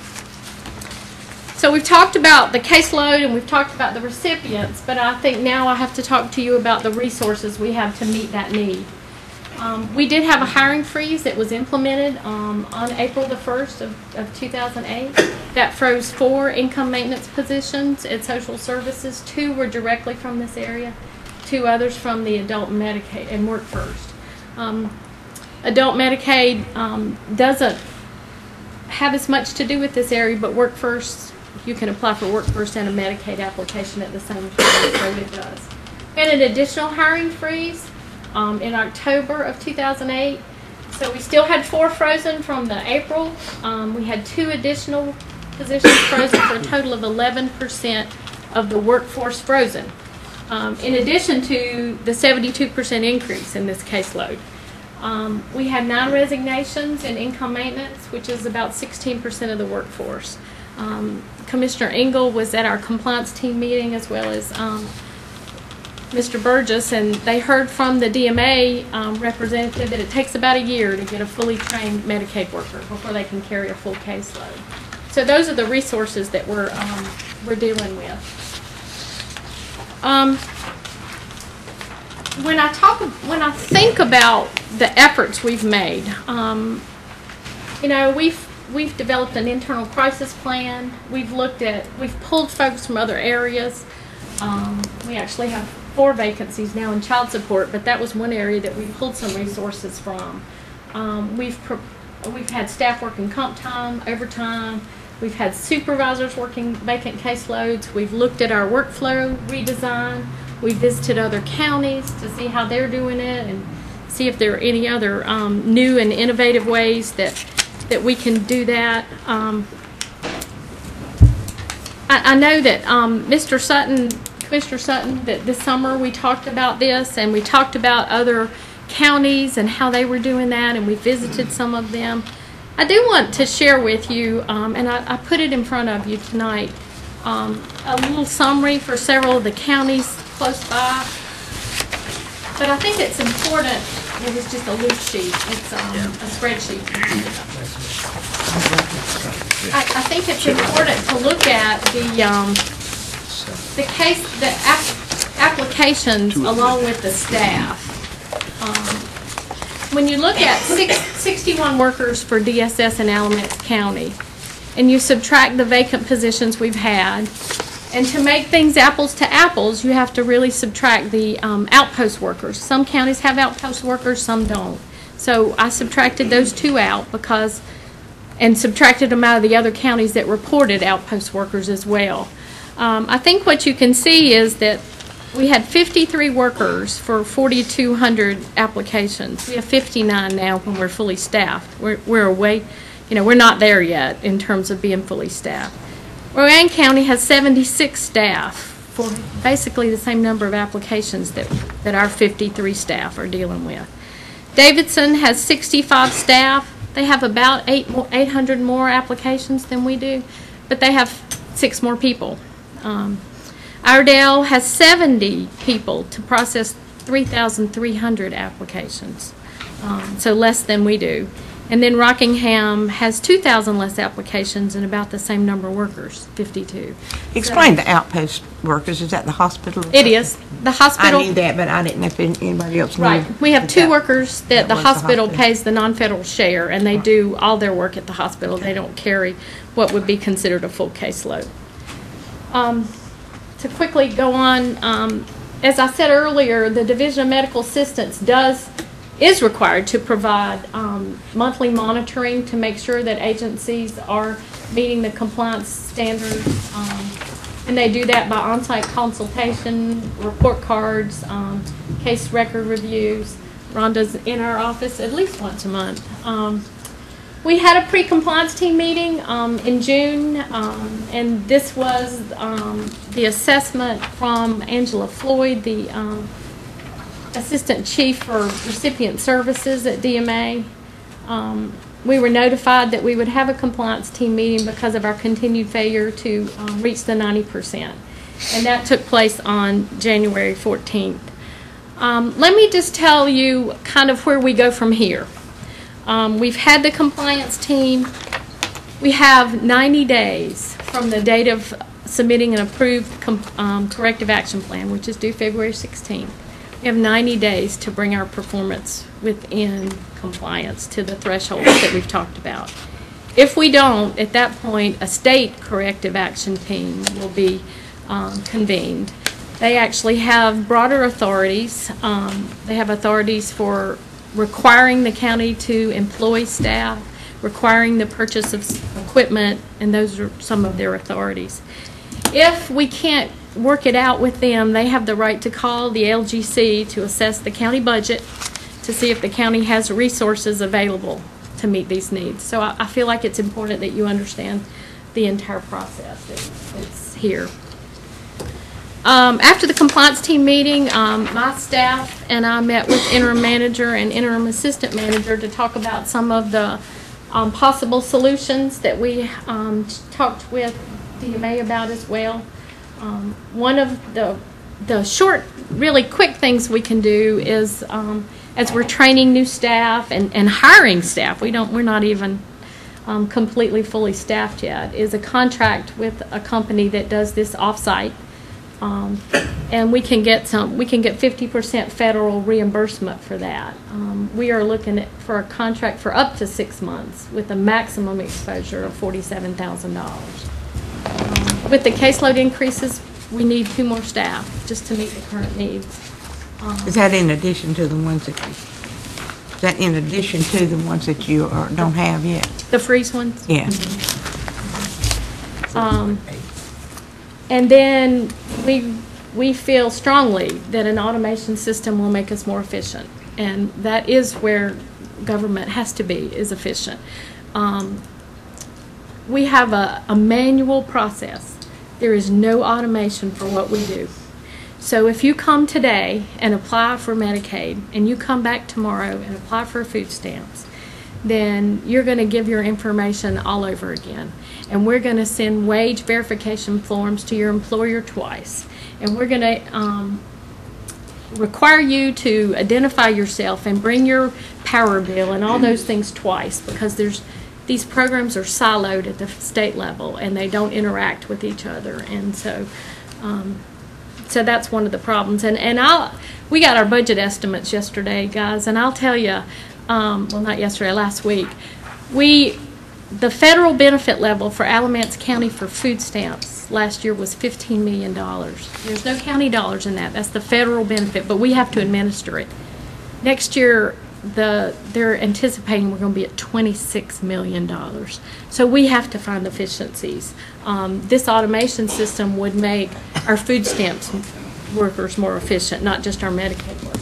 So we've talked about the caseload and we've talked about the recipients, but I think now I have to talk to you about the resources we have to meet that need. Um, we did have a hiring freeze that was implemented um, on April the first of, of two thousand eight. That froze four income maintenance positions at social services. Two were directly from this area, two others from the adult Medicaid and Work First. Um, adult Medicaid um, doesn't have as much to do with this area, but Work First, you can apply for Work First and a Medicaid application at the same time, so it does. We had an additional hiring freeze um, in October of two thousand eight. So we still had four frozen from the April. Um, we had two additional positions frozen for a total of eleven percent of the workforce frozen, um, in addition to the seventy-two percent increase in this caseload. Um, we had nine resignations in income maintenance, which is about sixteen percent of the workforce. Um, Commissioner Engel was at our compliance team meeting, as well as um, Mister Burgess, and they heard from the D M A um, representative that it takes about a year to get a fully trained Medicaid worker before they can carry a full caseload. So those are the resources that we're um, we're dealing with. Um, when I talk, when I think about the efforts we've made, um, you know, we've we've developed an internal crisis plan. We've looked at, we've pulled folks from other areas. Um, we actually have four vacancies now in child support, but that was one area that we pulled some resources from. Um, we've pro we've had staff working comp time, overtime. We've had supervisors working vacant caseloads. We've looked at our workflow redesign. We visited other counties to see how they're doing it and see if there are any other um, new and innovative ways that that we can do that. Um, I, I know that um, Mister Sutton, Commissioner Sutton, that this summer we talked about this, and we talked about other counties and how they were doing that, and we visited some of them. I do want to share with you, um, and I, I put it in front of you tonight, um, a little summary for several of the counties close by. But I think it's important. It was just a loose sheet. It's um, a spreadsheet. I, I think it's important to look at the um, the case, the ap applications along with the staff. Um, when you look at six, sixty-one workers for D S S in Alamance County, and you subtract the vacant positions we've had, and to make things apples to apples, you have to really subtract the um, outpost workers. Some counties have outpost workers, some don't. So I subtracted those two out because, and subtracted them out of the other counties that reported outpost workers as well. Um, I think what you can see is that we had fifty-three workers for forty-two hundred applications. We have fifty-nine now when we're fully staffed. We're, we're away, you know, we're not there yet in terms of being fully staffed. Rowan County has seventy-six staff for basically the same number of applications that, that our fifty-three staff are dealing with. Davidson has sixty-five staff. They have about eight hundred more applications than we do, but they have six more people. Um, Iredell has seventy people to process three thousand three hundred applications, um, so less than we do. And then Rockingham has two thousand less applications and about the same number of workers, fifty-two. Explain the outpost workers. Is that the hospital? It is. The hospital. I knew that, but I didn't know if anybody else knew. Right. We have two that, workers that, that the, was hospital the hospital pays the non-federal share, and they do all their work at the hospital. They don't carry what would be considered a full caseload. Um, to quickly go on, um, as I said earlier, the Division of Medical Assistance does is required to provide um, monthly monitoring to make sure that agencies are meeting the compliance standards, um, and they do that by on-site consultation, report cards, um, case record reviews. Rhonda's in our office at least once a month. Um, we had a pre-compliance team meeting um, in June, um, and this was um, the assessment from Angela Floyd, the um, Assistant Chief for Recipient Services at D M A. Um, we were notified that we would have a compliance team meeting because of our continued failure to um, reach the ninety percent. And that took place on January fourteenth. Um, let me just tell you kind of where we go from here. Um, we've had the compliance team. We have ninety days from the date of submitting an approved com um, corrective action plan, which is due February sixteenth. We have ninety days to bring our performance within compliance to the thresholds that we've talked about. If we don't, at that point, a state corrective action team will be um, convened. They actually have broader authorities. Um, they have authorities for requiring the county to employ staff, requiring the purchase of equipment, and those are some of their authorities. If we can't work it out with them, they have the right to call the L G C to assess the county budget to see if the county has resources available to meet these needs. So I, I feel like it's important that you understand the entire process that's, that's here. Um, after the compliance team meeting, um, my staff and I met with interim manager and interim assistant manager to talk about some of the um, possible solutions that we um, talked with D M A about as well. Um, one of the the short, really quick things we can do is um, as we're training new staff and, and hiring staff, we don't we're not even um, completely fully staffed yet, is a contract with a company that does this off-site. Um, and we can get some. We can get fifty percent federal reimbursement for that. Um, we are looking at, for a contract for up to six months with a maximum exposure of forty-seven thousand dollars. Um, with the caseload increases, we need two more staff just to meet the current needs. Um, Is that in addition to the ones that you? Is that in addition to the ones that you are, don't have yet? the freeze ones? Yeah. Mm-hmm. um, And then we, we feel strongly that an automation system will make us more efficient. And that is where government has to be, is efficient. Um, we have a, a manual process. There is no automation for what we do. So if you come today and apply for Medicaid, and you come back tomorrow and apply for food stamps, then you're going to give your information all over again. And we're going to send wage verification forms to your employer twice. And we're going to um, require you to identify yourself and bring your power bill and all those things twice, because there's these programs are siloed at the state level and they don't interact with each other. And so um, so that's one of the problems. And, and I'll, we got our budget estimates yesterday, guys, and I'll tell you, um, well, not yesterday, last week, we the federal benefit level for Alamance County for food stamps last year was fifteen million dollars. There's no county dollars in that. That's the federal benefit, but we have to administer it. Next year, the they're anticipating we're going to be at twenty-six million dollars. So we have to find efficiencies. Um, this automation system would make our food stamps workers more efficient, not just our Medicaid workers.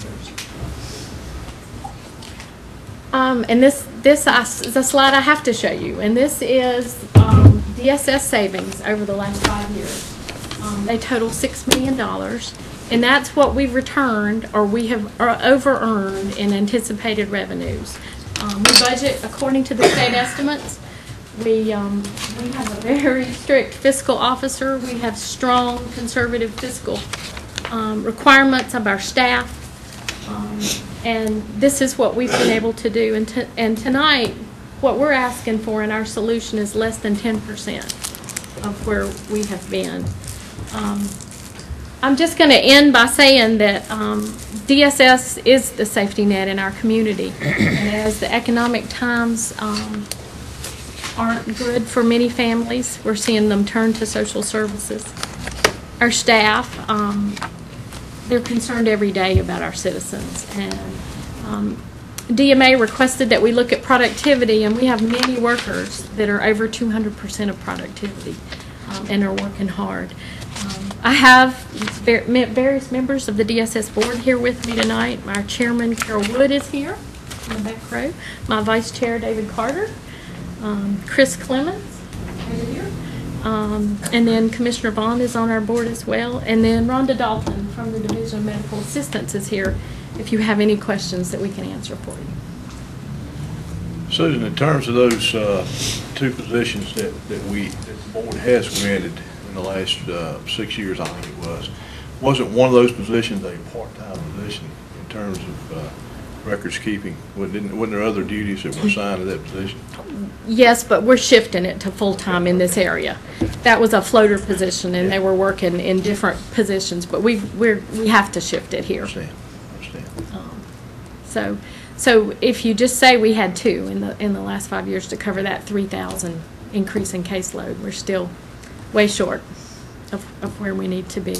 Um, and this, this I, is a slide I have to show you, and this is um, D S S savings over the last five years. Um, they total six million dollars, and that's what we've returned, or we have over-earned in anticipated revenues. Um, we budget according to the state estimates. We, um, we have a very strict fiscal officer. We have strong conservative fiscal um, requirements of our staff. Um, and this is what we've been able to do. And, to, and tonight, what we're asking for in our solution is less than ten percent of where we have been. Um, I'm just going to end by saying that um, D S S is the safety net in our community. And as the economic times um, aren't good for many families, we're seeing them turn to social services. Our staff, um, they're concerned every day about our citizens, and um, D M A requested that we look at productivity, and we have many workers that are over two hundred percent of productivity um, and are working hard. Um, I have various members of the D S S board here with me tonight. Our chairman, Carol Wood, is here in the back row. My vice chair, David Carter. Um, Chris Clemens, over here. Um, and then Commissioner Vaughn is on our board as well. And then Rhonda Dalton from the Division of Medical Assistance is here if you have any questions that we can answer for you. Susan, in terms of those uh, two positions that, that we, that the board has granted in the last uh, six years, I think it was, wasn't one of those positions a part-time position in terms of uh, records keeping? Wasn't, wasn't there other duties that were assigned to that position? Yes, but we're shifting it to full-time in this area. That was a floater position, and they were working in different positions, but we we're we have to shift it here. Understand, understand. Um, so, so if you just say we had two in the in the last five years to cover that three thousand increase in caseload, we're still way short of of where we need to be.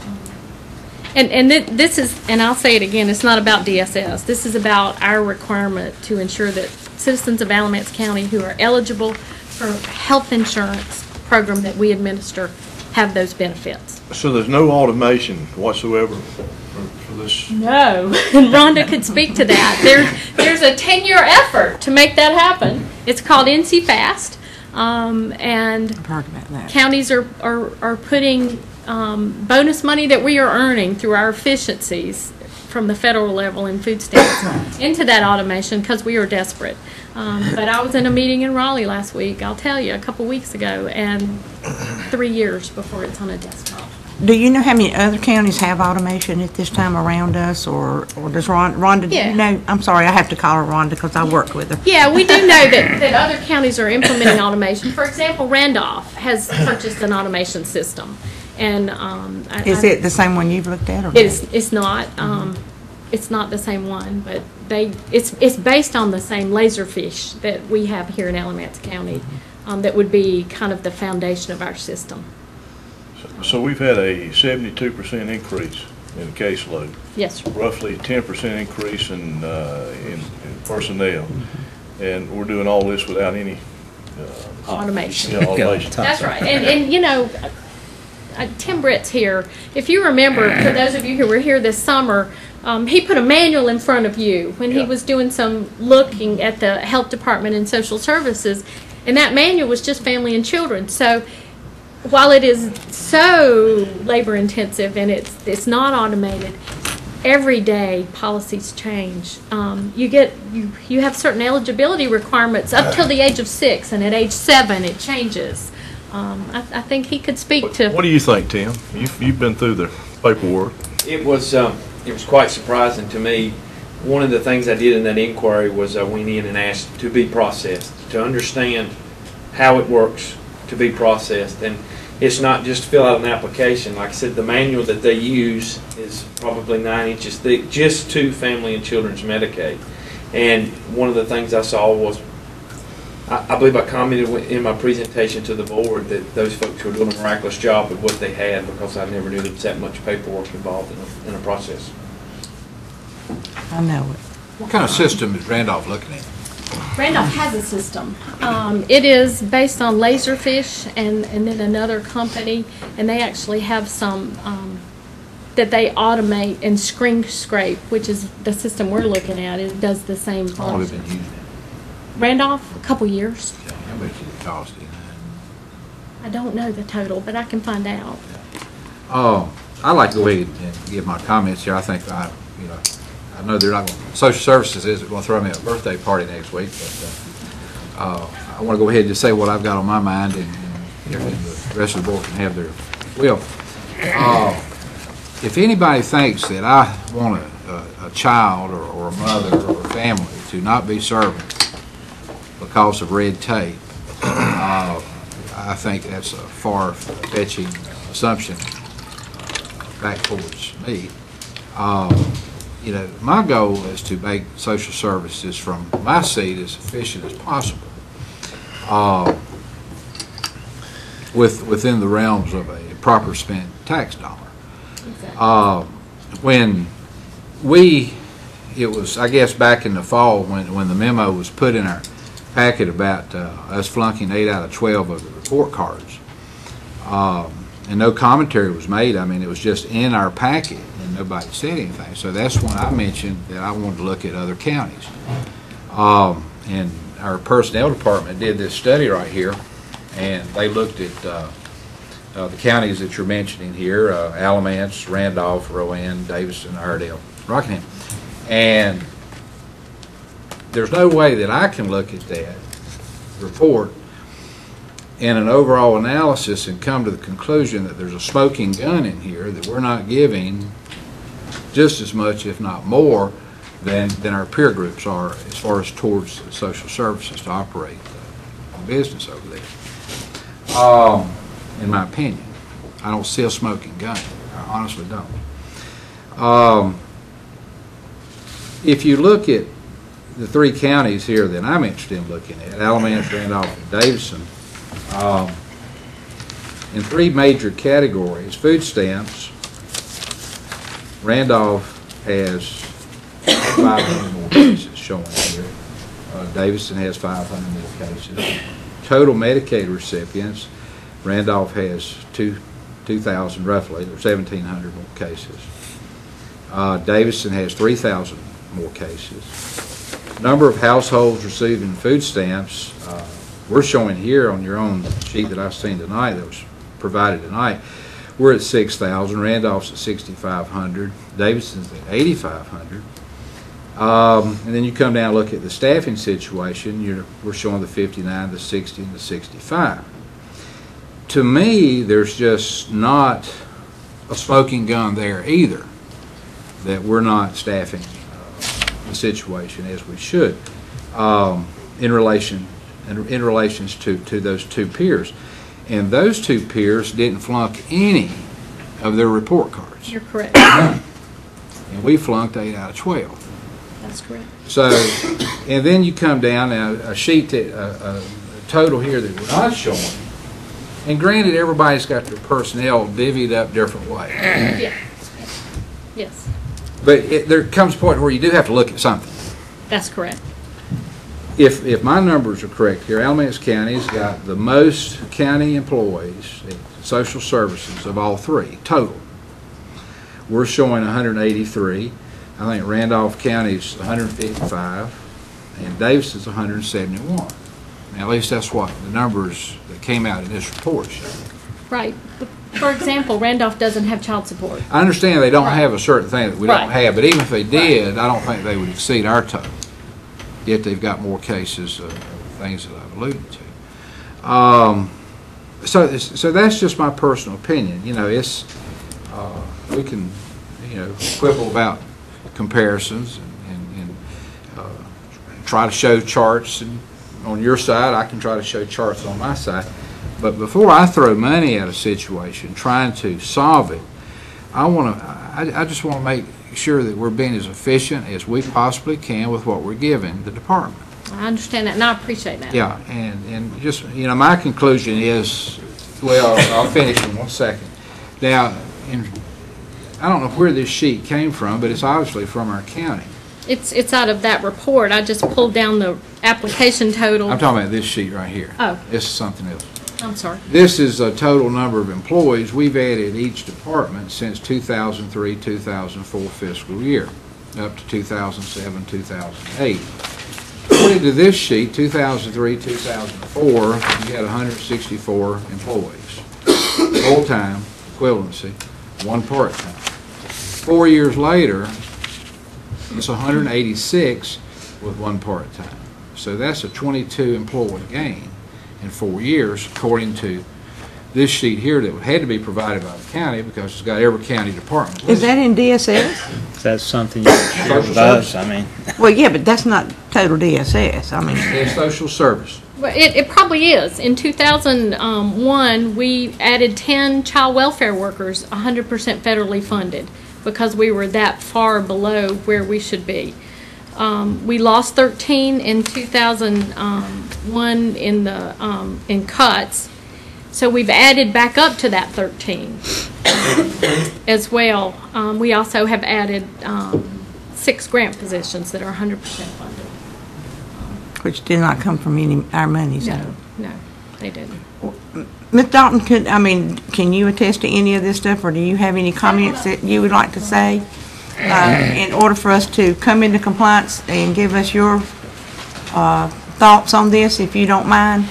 And, and th this is, and I'll say it again, it's not about D S S. This is about our requirement to ensure that citizens of Alamance County who are eligible for health insurance program that we administer have those benefits. So there's no automation whatsoever for, for this? No, and Rhonda could speak to that. There, there's a ten-year effort to make that happen. It's called N C FAST, um, and I've heard about that. counties are, are, are putting um, bonus money that we are earning through our efficiencies from the federal level in food stamps into that automation because we are desperate. Um, but I was in a meeting in Raleigh last week, I'll tell you, a couple weeks ago, and three years before it's on a desktop. Do you know how many other counties have automation at this time around us, or, or does Ron, Rhonda, do Yeah. you know? I'm sorry, I have to call her Rhonda because I work with her. Yeah, we do know that, that other counties are implementing automation. For example, Randolph has purchased an automation system. And um, I, Is I, it the same one you've looked at? Or It's it's not. Um, it's not the same one, but they it's it's based on the same Laserfish that we have here in Alamance County. Um, that would be kind of the foundation of our system. So, so we've had a seventy-two percent increase in the caseload. Yes, sir. Roughly a ten percent increase in, uh, in, in personnel. And we're doing all this without any uh, Automation. yeah, automation. That's right. And, and you know, uh, Tim Britt's here. If you remember, for those of you who were here this summer, um, he put a manual in front of you when he Yeah. was doing some looking at the health department and social services. And that manual was just family and children. So while it is so labor intensive and it's, it's not automated, every day policies change. Um, you get you you have certain eligibility requirements up till the age of six, and at age seven it changes. Um, I, I think he could speak What, to. what do you think, Tim? You've, you've been through the paperwork. It was um, it was quite surprising to me. One of the things I did in that inquiry was I went in and asked to be processed, to understand how it works to be processed. And it's not just fill out an application. Like I said, the manual that they use is probably nine inches thick, just to family and children's Medicaid. And one of the things I saw was, I, I believe I commented in my presentation to the board that those folks were doing a miraculous job with what they had, because I never knew there was that much paperwork involved in a, in a process. I know it. What kind of system is Randolph looking at? Randolph has a system. Um, it is based on Laserfish and, and then another company, and they actually have some um, that they automate and screen scrape, which is the system we're looking at. It does the same How long have you function. been using it? Randolph, a couple years. Okay, how much did it cost you? I don't know the total, but I can find out. Oh, I'd like to go ahead and give my comments here. I think I, you know, I know they're not going, social services isn't going to throw me a birthday party next week, but uh, uh, I want to go ahead and just say what I've got on my mind, and, and, and the rest of the board can have their will. Uh, if anybody thinks that I want a, a, a child or, or a mother or a family to not be servant because of red tape, uh, I think that's a far-fetching assumption back towards me. Uh, you know, my goal is to make social services from my seat as efficient as possible, uh, with within the realms of a proper spent tax dollar. Exactly. Uh, when we, it was, I guess, back in the fall when when the memo was put in our packet about uh, us flunking eight out of twelve of the report cards. Um, and no commentary was made. I mean, it was just in our packet, and nobody said anything. So that's when I mentioned that I wanted to look at other counties. Um, and our personnel department did this study right here, and they looked at uh, uh, the counties that you're mentioning here, uh, Alamance, Randolph, Rowan, Davidson, Iredell, Rockingham. And there's no way that I can look at that report and an overall analysis and come to the conclusion that there's a smoking gun in here that we're not giving just as much, if not more, than, than our peer groups are as far as towards social services to operate the business over there. Um, in my opinion, I don't see a smoking gun. I honestly don't. Um, if you look at the three counties here that I'm interested in looking at, Alamance, Randolph, and Davidson, um, in three major categories, food stamps, Randolph has five hundred more cases showing here. Uh, Davidson has five hundred more cases. Total Medicaid recipients, Randolph has two, 2,000 roughly, or seventeen hundred more cases. Uh, Davidson has three thousand more cases. Number of households receiving food stamps, uh, we're showing here on your own sheet that I've seen tonight, that was provided tonight, we're at six thousand, Randolph's at sixty-five hundred, Davidson's at eighty-five hundred. Um, and then you come down and look at the staffing situation, you're, we're showing the fifty-nine, the sixty, and the sixty-five. To me, there's just not a smoking gun there either, that we're not staffing uh, the situation as we should um, in relation in, in relations to, to those two peers. And those two peers didn't flunk any of their report cards. You're correct. And we flunked eight out of twelve. That's correct. So, and then you come down now, a sheet that, uh, a total here that we're not showing. And granted, everybody's got their personnel divvied up different ways. Yeah. Yes. But it, there comes a point where you do have to look at something. That's correct. If, if my numbers are correct here, Alamance County's got the most county employees in social services of all three, total. We're showing one hundred eighty-three. I think Randolph County's one hundred fifty-five, and Davison's one hundred seventy-one. Now, at least that's what the numbers that came out in this report show. Right. For example, Randolph doesning have child support. I understand they don't Right. have a certain thing that we Right. don't have, but even if they did, I don't think they would exceed our total. Yet they've got more cases of things that I've alluded to. Um, so, so that's just my personal opinion. You know, it's uh, we can, you know, quibble about comparisons and, and, and uh, try to show charts. And on your side, I can try to show charts on my side. But before I throw money at a situation, trying to solve it, I want to. I, I just want to make sure that we're being as efficient as we possibly can with what we're giving the department. I understand that, and I appreciate that. Yeah, and, and just, you know, my conclusion is, well, I'll finish in one second. Now, in, I don't know where this sheet came from, but it's obviously from our county. It's it's out of that report. I just pulled down the application total. I'm talking about this sheet right here. Oh. This is something else. I'm sorry. This is a total number of employees we've added each department since two thousand three, two thousand four fiscal year, up to two thousand seven, two thousand eight. According to this sheet, two thousand three, two thousand four, you had one hundred sixty-four employees, full-time equivalency, one part-time. Four years later, it's one hundred eighty-six with one part-time. So that's a twenty-two employee gain in four years, according to this sheet here that had to be provided by the county because it's got every county department. Is that in D S S? Is that something you can share with us? I mean, Well, yeah, but that's not total D S S. I mean, It's social service. Well, it, it probably is. In two thousand one, we added ten child welfare workers, one hundred percent federally funded, because we were that far below where we should be. Um, we lost thirteen in two thousand one in the um, in cuts, so we've added back up to that thirteen as well. Um, we also have added um, six grant positions that are one hundred percent funded. which did not come from any our money. So, No, no, they didn't. Miz Dalton, could I mean, can you attest to any of this stuff, or do you have any comments that you would like to say uh, in order for us to come into compliance and give us your uh, thoughts on this, if you don't mind?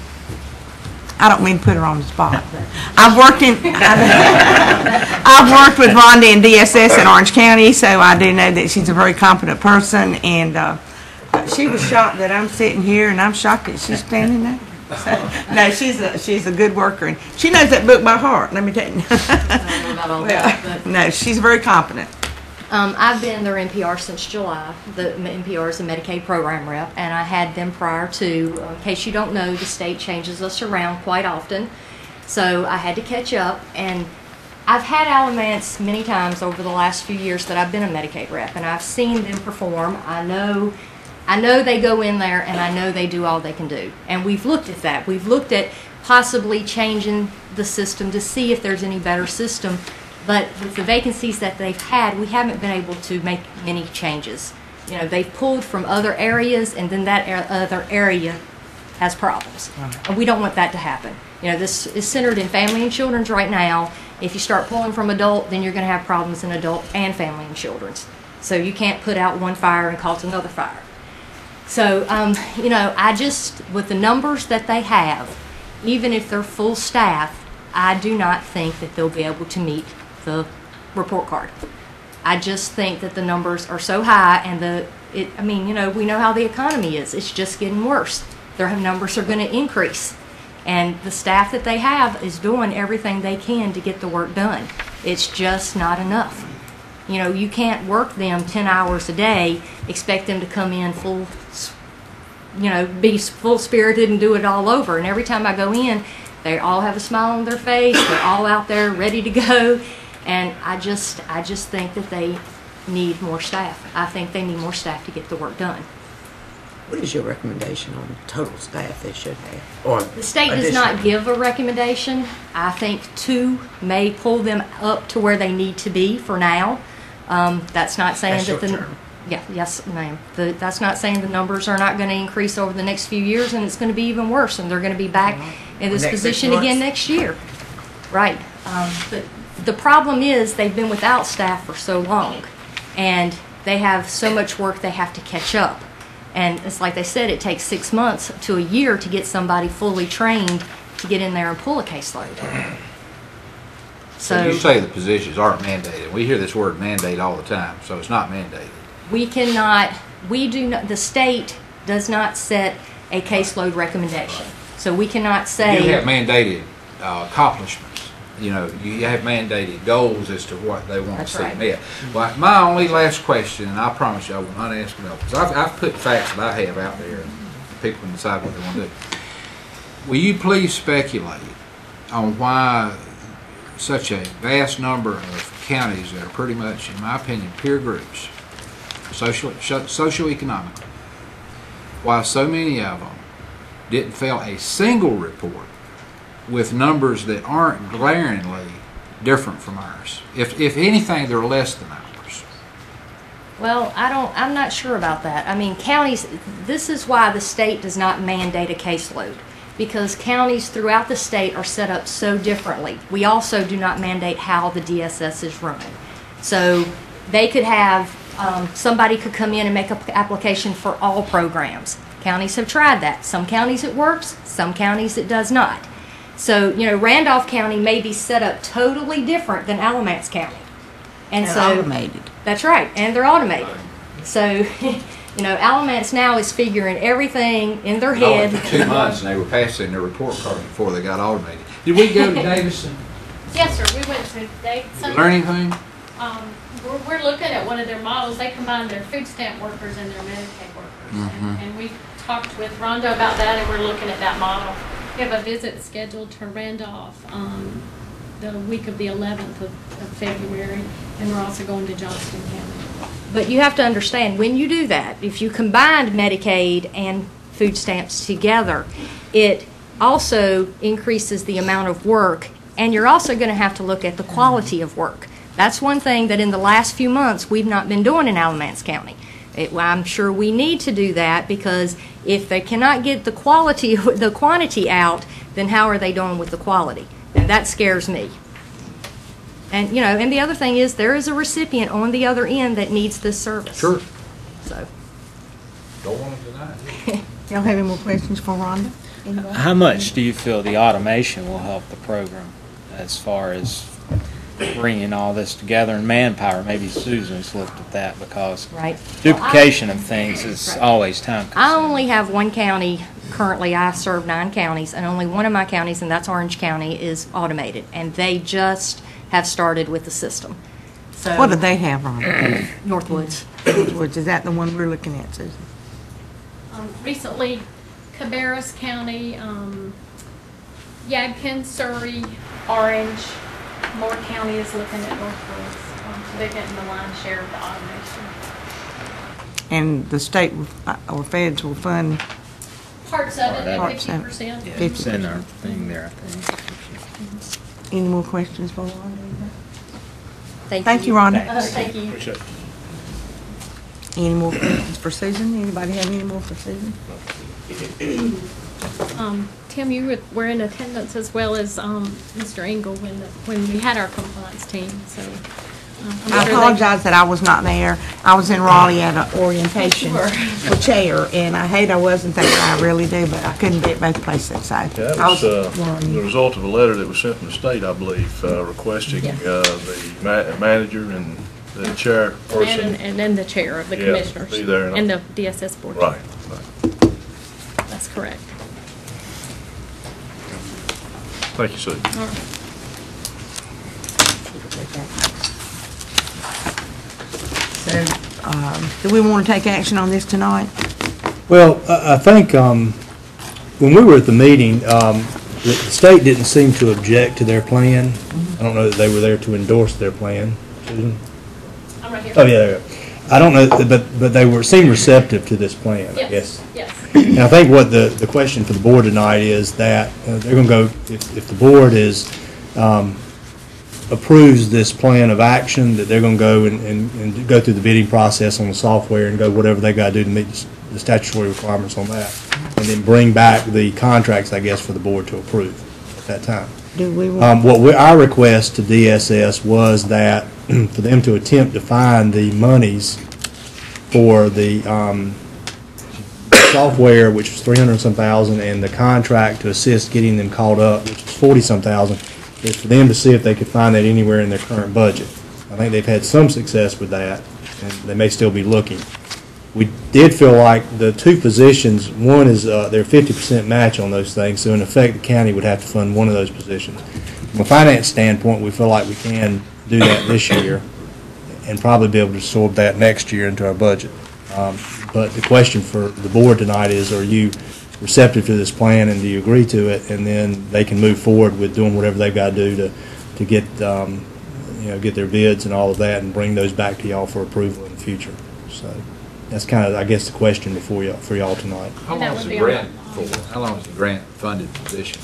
I don't mean to put her on the spot. I've worked in, I've, I've worked with Rhonda in D S S in Orange County, so I do know that she's a very competent person, and uh, She was shocked that I'm sitting here, and I'm shocked that she's standing there. So, no, she's a, she's a good worker, and she knows that book by heart, let me tell you. I don't know about all that, Well, but- no, she's very competent. Um, I've been their N P R since July. The N P R is a Medicaid program rep, and I had them prior to, uh, in case you don't know, the state changes us around quite often. So I had to catch up, and I've had Alamance many times over the last few years that I've been a Medicaid rep, and I've seen them perform. I know, I know they go in there, and I know they do all they can do. And we've looked at that. We've looked at possibly changing the system to see if there's any better system. But with the vacancies that they've had, we haven't been able to make many changes. You know, they've pulled from other areas, and then that a- other area has problems. And we don't want that to happen. You know, this is centered in family and children's right now. If you start pulling from adult, then you're going to have problems in adult and family and children's. So you can't put out one fire and cause another fire. So, um, you know, I just, with the numbers that they have, even if they're full staff, I do not think that they'll be able to meet the report card. I just think that the numbers are so high, and the, it, I mean, you know, we know how the economy is. It's just getting worse. Their numbers are going to increase. And the staff that they have is doing everything they can to get the work done. It's just not enough. You know, you can't work them ten hours a day, expect them to come in full, you know, be full spirited and do it all over. And every time I go in, they all have a smile on their face. They're all out there ready to go. And I just, I just think that they need more staff. I think they need more staff to get the work done. What is your recommendation on total staff they should have? Or The state does not give a recommendation. I think two may pull them up to where they need to be for now. Um, that's not saying That's that the short-term. yeah, yes, ma'am. The, that's not saying the numbers are not going to increase over the next few years, and it's going to be even worse, and they're going to be back in this Next six position months. again next year. Right. Um, but the problem is they've been without staff for so long, and they have so much work they have to catch up. And it's like they said, it takes six months to a year to get somebody fully trained to get in there and pull a caseload. So So you say the positions aren't mandated. We hear this word mandate all the time, so it's not mandated. we cannot, we do not, the state does not set a caseload recommendation. So we cannot say. You have mandated uh, accomplishments. You know, you have mandated goals as to what they want to That's see right. met. Well, my only last question, and I promise you I will not ask no, because I've, I've put facts that I have out there, and people can decide what they want to do. Will you please speculate on why such a vast number of counties that are pretty much, in my opinion, peer groups, social, socioeconomically, why so many of them didn't fill a single report with numbers that aren't glaringly different from ours? If, if anything, they're less than ours. Well, I don't, I'm not sure about that. I mean, counties, this is why the state does not mandate a caseload, because counties throughout the state are set up so differently. We also do not mandate how the D S S is run. So they could have, um, somebody could come in and make an application for all programs. Counties have tried that. Some counties it works, some counties it does not. So, you know, Randolph County may be set up totally different than Alamance County. And And so, automated. That's right, and they're automated. So, you know, Alamance now is figuring everything in their It only head. took two months and they were passing their report card before they got automated. Did we go to Davison? Yes, sir, we went to, they, Did some, you learn anything? um, we're, we're looking at one of their models. They combine their food stamp workers and their Medicaid workers. And, and we talked with Rhonda about that, and we're looking at that model. We have a visit scheduled to Randolph, um, the week of the eleventh of, of February, and we're also going to Johnston County. But you have to understand, when you do that, if you combined Medicaid and food stamps together, it also increases the amount of work, and you're also going to have to look at the quality of work. That's one thing that in the last few months we've not been doing in Alamance County. It, well, I'm sure we need to do that, because if they cannot get the quality, the quantity out, then how are they doing with the quality? And that scares me. And, you know, and the other thing is, there is a recipient on the other end that needs this service. Sure. So, Don't want to deny it. Y'all have any more questions for Rhonda? Anybody? How much do you feel the automation will help the program as far as bringing all this together, and manpower, maybe Susan's looked at that, because Right. duplication of things is Right. always time consuming. I only have one county, currently I serve nine counties, and only one of my counties, and that's Orange County, is automated. And they just have started with the system. So What do they have on it? Northwoods. Which, is that the one we're looking at, Susan? Um, recently, Cabarrus County, um, Yadkin, Surrey, Orange, Moore County is looking at Northwoods. Um, so they're getting the lion's share of the automation. And the state uh, or feds will fund Parts of it at Parts of it. fifty percent. Yeah, it's in our thing there, I think. any more questions for Rhonda? Thank you. Thank you, Rhonda. Uh, thank you. Appreciate it. Any more questions for Susan? Anybody have any more for Susan? Um, Tim, you were- were in attendance as well as, um, Mister Engel when, the- when we had our compliance team, so. um, I'm I sure they- apologize that I was not there. I was in Raleigh at an orientation Sure. for chair, and I hate I wasn't there, I really do, but I couldn't be at both places, so. Yeah, That I was uh, worrying. the result of a letter that was sent from the state, I believe, uh, requesting Yeah. uh, the ma- manager and the And, chairperson. and then the chair of the Yeah, commissioners. be there and- And the D S S board. Right, right. That's correct. Thank you, Sue. All right. So, um, do we want to take action on this tonight? Well, I I think um, when we were at the meeting, um, the the state didn't seem to object to their plan. I don't know that they were there to endorse their plan. Susan? I'm right here. Oh, yeah, there you go. I don't know, but, but they were, seemed receptive to this plan, I guess. Yes, yes. And I think what the, the question for the board tonight is that uh, they're going to go, if, if the board is, um, approves this plan of action, that they're going to go and, and, and go through the bidding process on the software and go whatever they got to do to meet the s- the statutory requirements on that. And then bring back the contracts, I guess, for the board to approve at that time. Do we want, Um, what we, our request to D S S was that for them to attempt to find the monies for the, um, software, which was three hundred and some thousand, and the contract to assist getting them caught up, which was forty some thousand, is for them to see if they could find that anywhere in their current budget. I think they've had some success with that, and they may still be looking. We did feel like the two positions, one is, uh, they're fifty percent match on those things, so in effect, the county would have to fund one of those positions. From a finance standpoint, we feel like we can do that this year, and probably be able to absorb that next year into our budget. Um, But the question for the board tonight is, are you receptive to this plan, and do you agree to it? And then they can move forward with doing whatever they've got to do to, to get, um, you know, get their bids and all of that, and bring those back to y'all for approval in the future. So that's kind of, I guess, the question before y'all, for y'all tonight. How And that long is would the be on grant the- for? How long is the grant funded position?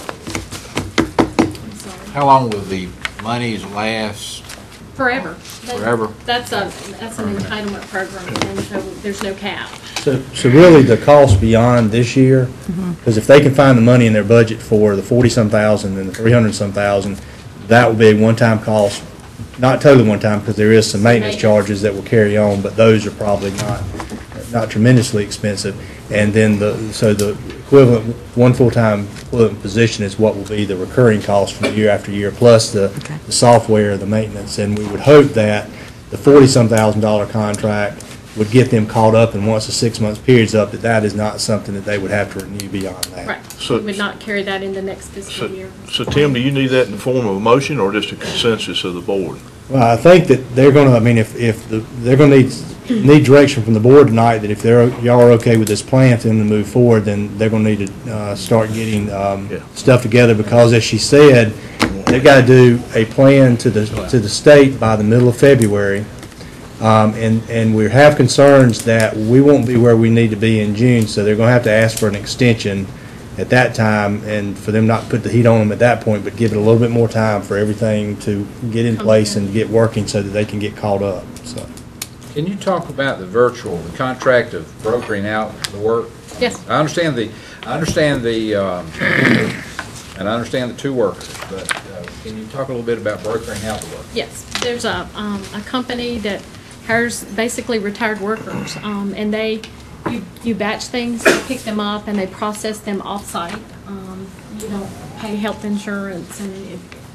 I'm sorry. How long will the monies last? Forever. That- Forever? That's a, that's an entitlement program, and so there's no cap. So, so really, the cost beyond this year, because if they can find the money in their budget for the forty-some thousand and the three hundred some thousand, that will be a one-time cost, not totally one-time, because there is some maintenance Maintenance. charges that will carry on, but those are probably not, not tremendously expensive. And then the, so the equivalent, one full-time equivalent position is what will be the recurring cost from year after year, plus the, the software, the maintenance. And we would hope that the forty-some thousand dollar contract would get them caught up, and once the six months period's up, that that is not something that they would have to renew beyond that. Right. So- We would not carry that into next fiscal So, year. so Tim, do you need that in the form of a motion or just a consensus of the board? Well, I think that they're gonna, I mean, if, if the, they're gonna need, need direction from the board tonight, that if they're, y'all are okay with this plan for them to move forward, then they're gonna need to, uh, start getting, um, Yeah. stuff together, because as she said, they've gotta do a plan to the, to the state by the middle of February. Um, and, and we have concerns that we won't be where we need to be in June, so they're gonna have to ask for an extension at that time, and for them not to put the heat on them at that point, but give it a little bit more time for everything to get in place and get working so that they can get caught up, so. Can you talk about the virtual, the contract of brokering out the work? Yes. I understand the, I understand the, um, and I understand the two workers, but uh, can you talk a little bit about brokering out the work? Yes, there's a, um, a company that hires basically retired workers, um, and they, you, you batch things, pick them up, and they process them off-site. Um, you don't pay health insurance, and it,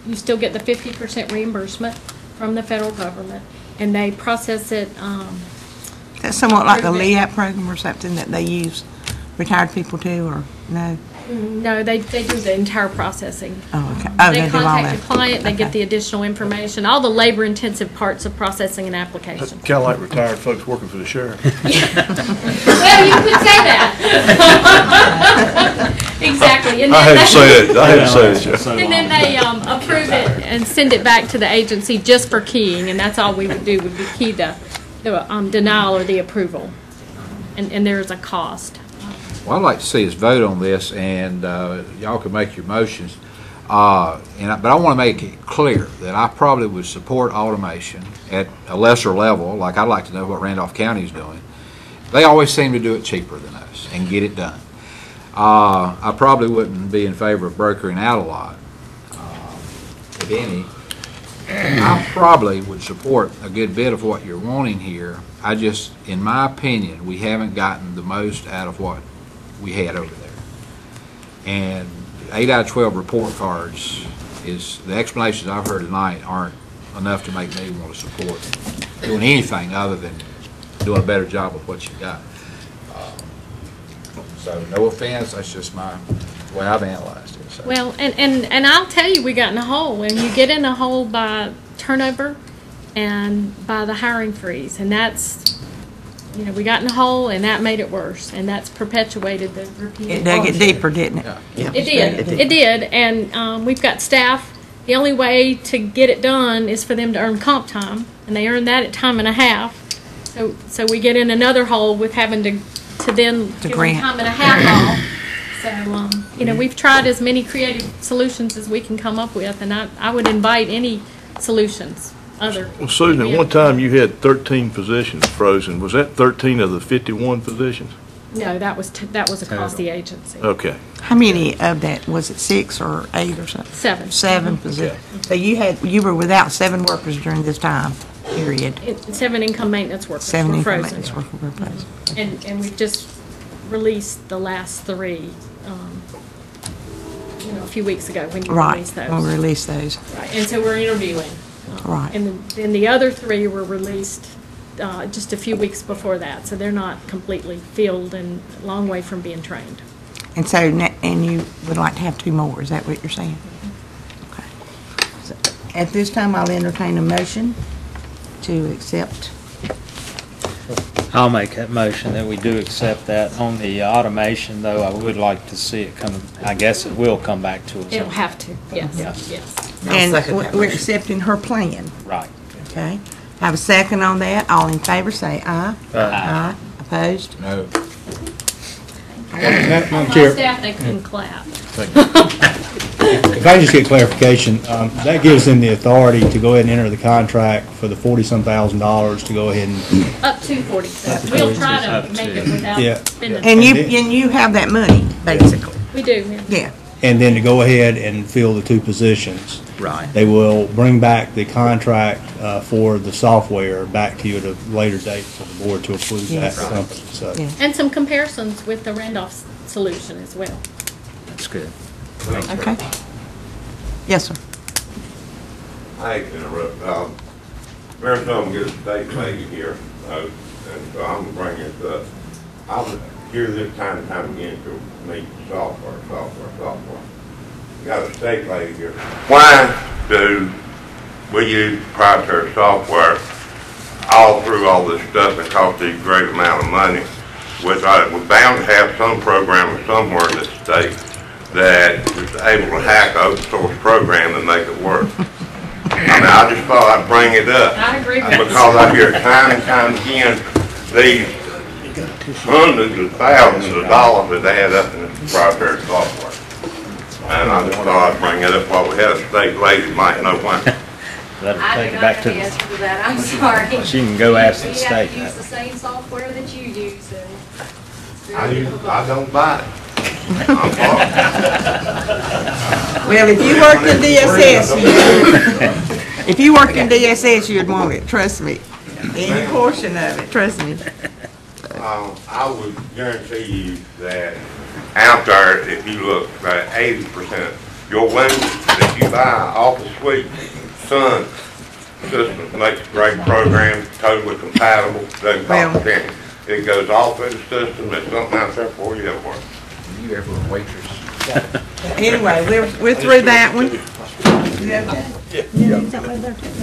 you still get the fifty percent reimbursement from the federal government, and they process it, um, That's somewhat like the Improvement. L E A P program or something that they use retired people to, or no? no, they, they do the entire processing. Oh, okay. Oh, They they do all contact that. the client, they get Okay. the additional information, all the labor-intensive parts of processing an That's application. kind of like retired folks working for the sheriff. Well, you could say that. Exactly. And I then had to they- say that, I had to say that, Sheriff. So And then long. they um, approve it and send it back to the agency just for keying, and that's all we would do, would be key the, the um, denial or the approval. And, and there is a cost. Well, I'd like to see us vote on this, and uh, y'all can make your motions. Uh, and I- But I want to make it clear that I probably would support automation at a lesser level, like I'd like to know what Randolph County is doing. They always seem to do it cheaper than us and get it done. Uh, I probably wouldn't be in favor of brokering out a lot, uh, if any. I probably would support a good bit of what you're wanting here. I just, in my opinion, we haven't gotten the most out of what we had over there. And eight out of twelve report cards is, the explanations I've heard tonight aren't enough to make me want to support doing anything other than doing a better job of what you got. Uh, So, no offense, that's just my, way I've analyzed it. So. Well, and, and, and I'll tell you, we got in a hole, and you get in a hole by turnover and by the hiring freeze, and that's, you know, we got in a hole, and that made it worse, and that's perpetuated the repeated. It dug it deeper, didn't it? Yeah. It did, it did, and um, we've got staff, the only way to get it done is for them to earn comp time, and they earn that at time and a half. So, so we get in another hole with having to, to then give them grant. time and a half off. So, um, you know, we've tried as many creative solutions as we can come up with, and I, I would invite any solutions, other. Well, Susan, at one time you had thirteen positions frozen. Was that thirteen of the fifty-one positions? No, that was, t- that was across the agency. Okay. How many of that, was it six or eight or something? Seven. Seven positions. So you had, you were without seven workers during this time period? It- Seven income maintenance workers Seven were income frozen. maintenance workers were frozen. And, and we've just released the last three, um, you know, a few weeks ago when you Right, released those. we'll release those. Right, and so we're interviewing. Uh, Right. And then- then the other three were released uh, just a few weeks before that, so they're not completely filled and a long way from being trained. And so, ne- and you would like to have two more, is that what you're saying? Okay. So, at this time, I'll entertain a motion to accept. I'll make that motion that we do accept that. On the automation, though, I would like to see it come, I guess it will come back to us. It'll have to, yes, Yes. yes. And we're we're accepting her plan, Right. okay? Have a second on that. All in favor, say aye. Aye. Aye. Opposed? No. On Madam my Chair, staff, they couldn't clap. if I can just get clarification, um, that gives them the authority to go ahead and enter the contract for the forty-some thousand dollars to go ahead and, Up to forty-seven. We'll try Up to to. make it without Yeah. spending. And you, and you have that money, basically. We do, yeah. Yeah. and then to go ahead and fill the two positions. Right. They will bring back the contract uh, for the software back to you at a later date for the board to approve that Yes. company, so. Yeah. And some comparisons with the Randolph s- solution as well. That's good. Okay. Yes, sir. I hate to interrupt. Um, Every time we get a state lady here, uh, and so I'm gonna bring this up. I would hear this time and time again to meet software, software, software. You got a state lady here. Why do we use proprietary software all through all this stuff and cost these great amount of money? Which I, we're bound to have some programmer somewhere in this state that is able to hack an open source program and make it work. I mean, I just thought I'd bring it up. I agree with Because you. I hear time and time again, these hundreds of thousands of dollars that add up in this proprietary software. And I just thought I'd bring it up while we had a state lady might know why. Let her I take do it not back have to the the, answer to that, I'm sorry. she can go ask the We have to state. use the same software that you use, and it's I very use, difficult. I don't buy it. I'm sorry. Well, if you worked in D S S, you, if you worked in D S S, you'd want it, trust me. Any portion of it, trust me. Um, I would guarantee you that out there, if you look, about eighty percent, your women if you buy an Office Suite Sun system, makes a great program, totally compatible, doesn't cost a penny. It goes all through the system, there's something out there for you at work. You there for a waitress? Anyway, we're, we're through that one. You okay? You need something there too?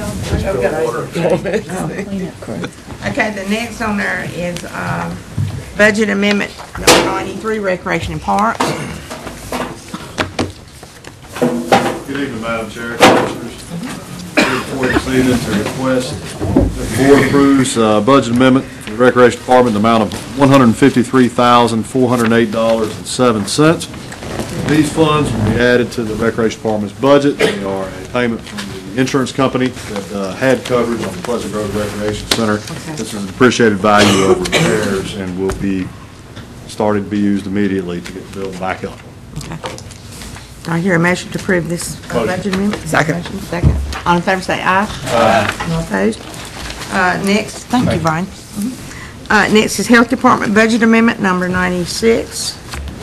No. Okay, the next on there is, um, budget amendment number ninety-three, Recreation and Parks. Good evening, Madam Chair, Commissioners. Here before you this evening to request that the board approves uh, budget amendment for the Recreation Department in the amount of one hundred fifty-three thousand, four hundred eight dollars and seven cents. These funds will be added to the Recreation Department's budget. They are a payment from the insurance company that uh, had coverage on the Pleasant Grove Recreation Center. Okay. This is an appreciated value of repairs and will be started to be used immediately to get the building back up. Okay. Do I hear a motion to approve this uh, budget amendment? Second. Motion, Second. All in favor say aye. Aye. All opposed? Uh, next, thank you, Brian. Mhm. Uh, next is Health Department Budget Amendment number ninety-six.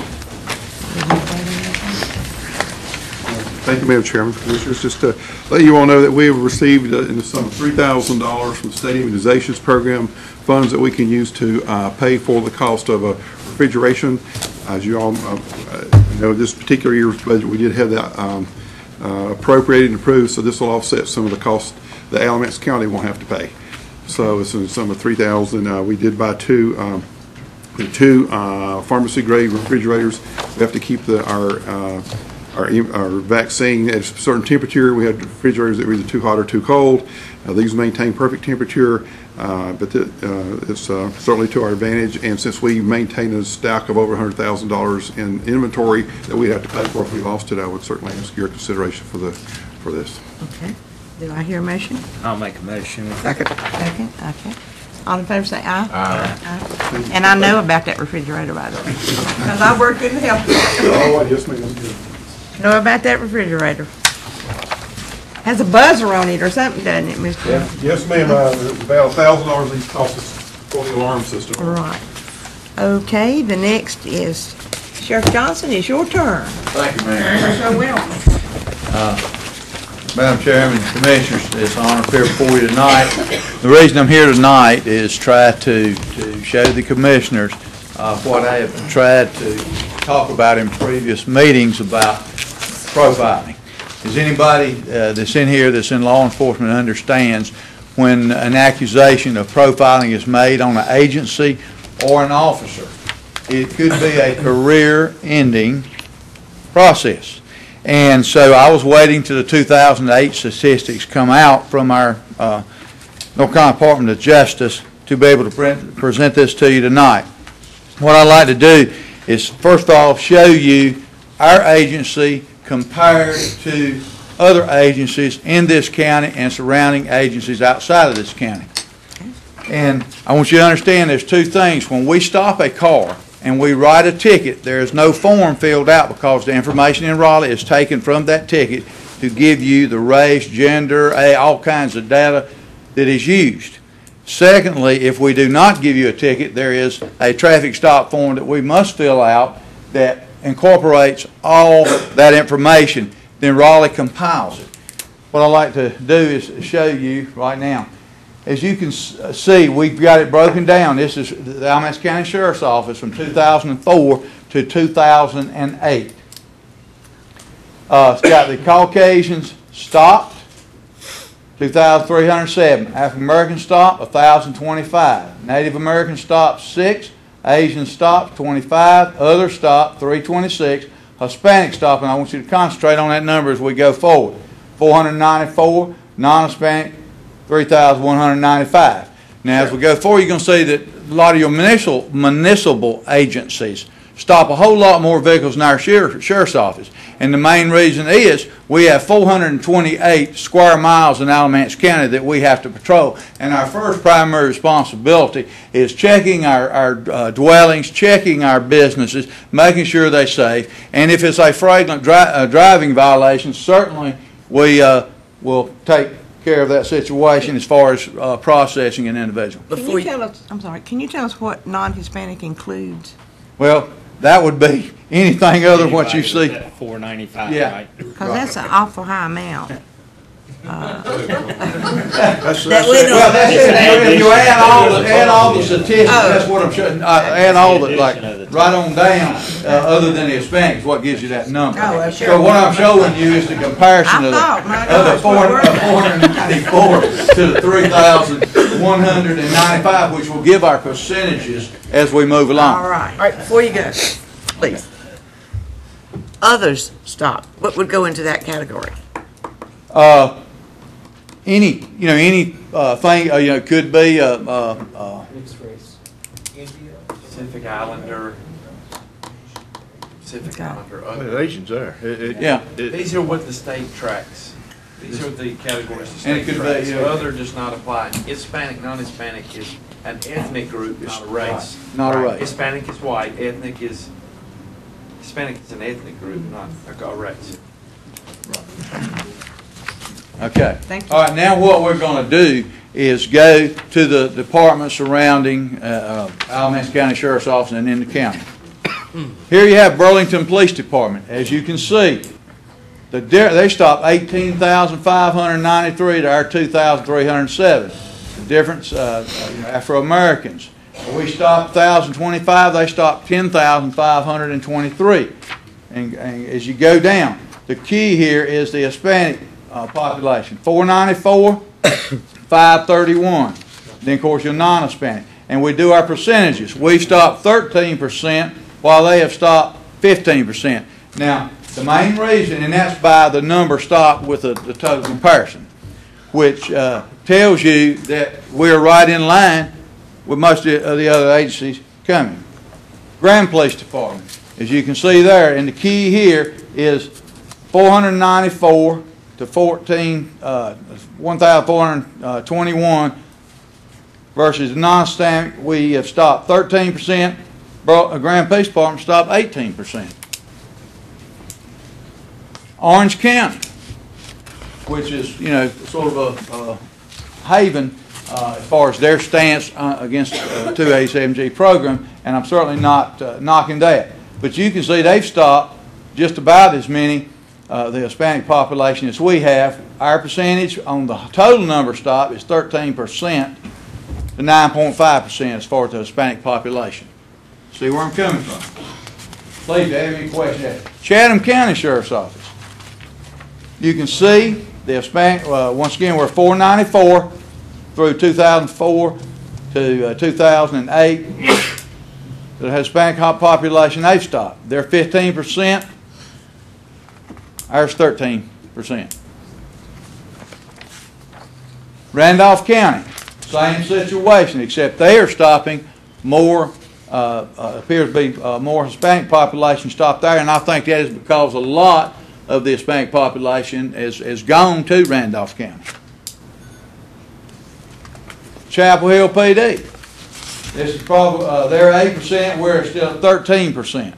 Thank you, Madam Chairman, Commissioners. Just to let you all know that we have received uh, in the sum of three thousand dollars from the State Immunizations Program funds that we can use to uh, pay for the cost of a refrigeration. As you all uh, know, this particular year's budget, we did have that um, uh, appropriated and approved, so this will offset some of the costs that Alamance County won't have to pay. So it's in the sum of three thousand dollars. Uh, we did buy two um, two uh, pharmacy-grade refrigerators. We have to keep the, our uh, Our, our vaccine at a certain temperature. We had refrigerators that were either too hot or too cold. Uh, these maintain perfect temperature, uh, but the, uh, it's uh, certainly to our advantage. And since we maintain a stack of over one hundred thousand dollars in inventory that we'd have to pay for if we lost it, I would certainly ask your consideration for the for this. Okay. Do I hear a motion? I'll make a motion. Second. Second. Okay. All in favor say aye. Aye. Aye. And I know about that refrigerator, by the way, because I worked in the health department. Oh, yes, ma'am. Know about that refrigerator. Has a buzzer on it or something, doesn't it, Mister Yeah. Yes, ma'am. Uh, about a thousand dollars each cost us for the alarm system. Right. Okay, the next is Sheriff Johnson, it's your turn. Thank you, Mayor. So welcome. Uh, Madam Chairman, Commissioners, it's an honor to appear before you tonight. The reason I'm here tonight is try to, to show the Commissioners uh, what I have tried to talk about in previous meetings about profiling. Is anybody uh, that's in here that's in law enforcement understands when an accusation of profiling is made on an agency or an officer, it could be a career-ending process. And so I was waiting till the two thousand eight statistics come out from our uh, North Carolina Department of Justice to be able to pre- present this to you tonight. What I'd like to do is first off show you our agency compared to other agencies in this county and surrounding agencies outside of this county. And I want you to understand there's two things. When we stop a car and we write a ticket, there is no form filled out because the information in Raleigh is taken from that ticket to give you the race, gender, all kinds of data that is used. Secondly, if we do not give you a ticket, there is a traffic stop form that we must fill out that incorporates all that information. Then Raleigh compiles it. What I'd like to do is show you right now. As you can see, we've got it broken down. This is the Alamance County Sheriff's Office from two thousand four to two thousand eight. Uh, it's got the Caucasians stopped, two thousand three hundred seven. African American stopped, one thousand twenty-five. Native American stopped, six. Asian stopped, twenty-five. Other stopped, three twenty-six. Hispanic stopped, and I want you to concentrate on that number as we go forward. four hundred ninety-four. Non-Hispanic, three thousand one hundred ninety-five. Now, as we go forward, you're going to see that a lot of your municipal, municipal agencies stop a whole lot more vehicles in our sheriff, sheriff's office. And the main reason is we have four hundred twenty-eight square miles in Alamance County that we have to patrol. And our first primary responsibility is checking our, our uh, dwellings, checking our businesses, making sure they're safe. And if it's a fraudulent dri uh, driving violation, certainly we uh, will take care of that situation as far as uh, processing an individual. Can you tell us, I'm sorry, can you tell us what non-Hispanic includes? Well, that would be anything other than what you see. Four ninety-five, Yeah. right? Because that's an awful high amount. Uh, That's, That that's we it. don't- Well, that's it. If you add all the, add all the statistics, that's what I'm showing, uh, add all the, like, right on down, uh, other than the Hispanics, what gives you that number. Oh, well, sure. So what I'm showing you is the comparison I of the, thought, my of the gosh, four, what were they? four hundred ninety-four to the three thousand one hundred ninety-five, which will give our percentages as we move along. All right. All right, before you go, please. Others stop. What would go into that category? Uh, any, you know, any, uh, thing, uh, you know, could be, uh, uh, uh, Mixed race. Pacific Islander. Pacific Islander. Well, Other. the Asians there. It- it- Yeah. it- These are what the state tracks. These are the categories the And it state could be, tracks. yeah. Other does not apply. Hispanic, non-Hispanic is an ethnic group, not a race. Not a race. Hispanic is white, ethnic is, Hispanic is an ethnic group, not a race. Okay. Thank you. All right, now what we're going to do is go to the department surrounding uh, uh, Alamance County Sheriff's Office and in the county. Here you have Burlington Police Department. As you can see, the di- they stopped eighteen thousand five hundred ninety-three to our two thousand three hundred seven. The difference, uh, uh, Afro-Americans. We stopped one thousand twenty-five, they stopped ten thousand five hundred twenty-three. And, and as you go down, the key here is the Hispanic uh, population, four ninety-four, five thirty-one. Then, of course, your non-Hispanic. And we do our percentages. We stopped thirteen percent while they have stopped fifteen percent. Now, the main reason, and that's by the number stopped with the, the total comparison, which uh, tells you that we're right in line with most of the, of the other agencies coming. Grand Police Department, as you can see there, and the key here is four hundred ninety-four to fourteen, uh, one thousand four hundred twenty-one versus non-Hispanic. We have stopped thirteen percent. Grand Police Department stopped eighteen percent. Orange County, which is, you know, sort of a, a haven uh, as far as their stance uh, against the uh, two eighty-seven G program, and I'm certainly not uh, knocking that. But you can see they've stopped just about as many, uh, the Hispanic population, as we have. Our percentage on the total number stopped is thirteen percent to nine point five percent as far as the Hispanic population. See where I'm coming from? Please, if you have any questions. Chatham County Sheriff's Office. You can see the Hispanic, uh, once again, we're four ninety-four through two thousand four to uh, two thousand eight. The Hispanic population, they've stopped. They're fifteen percent. Ours thirteen percent. Randolph County, same situation, except they are stopping more, uh, uh, appears to be uh, more Hispanic population stopped there, and I think that is because a lot of the Hispanic population is, is gone to Randolph County. Chapel Hill P D. This is probably, uh, they're eight percent, we're still at thirteen percent.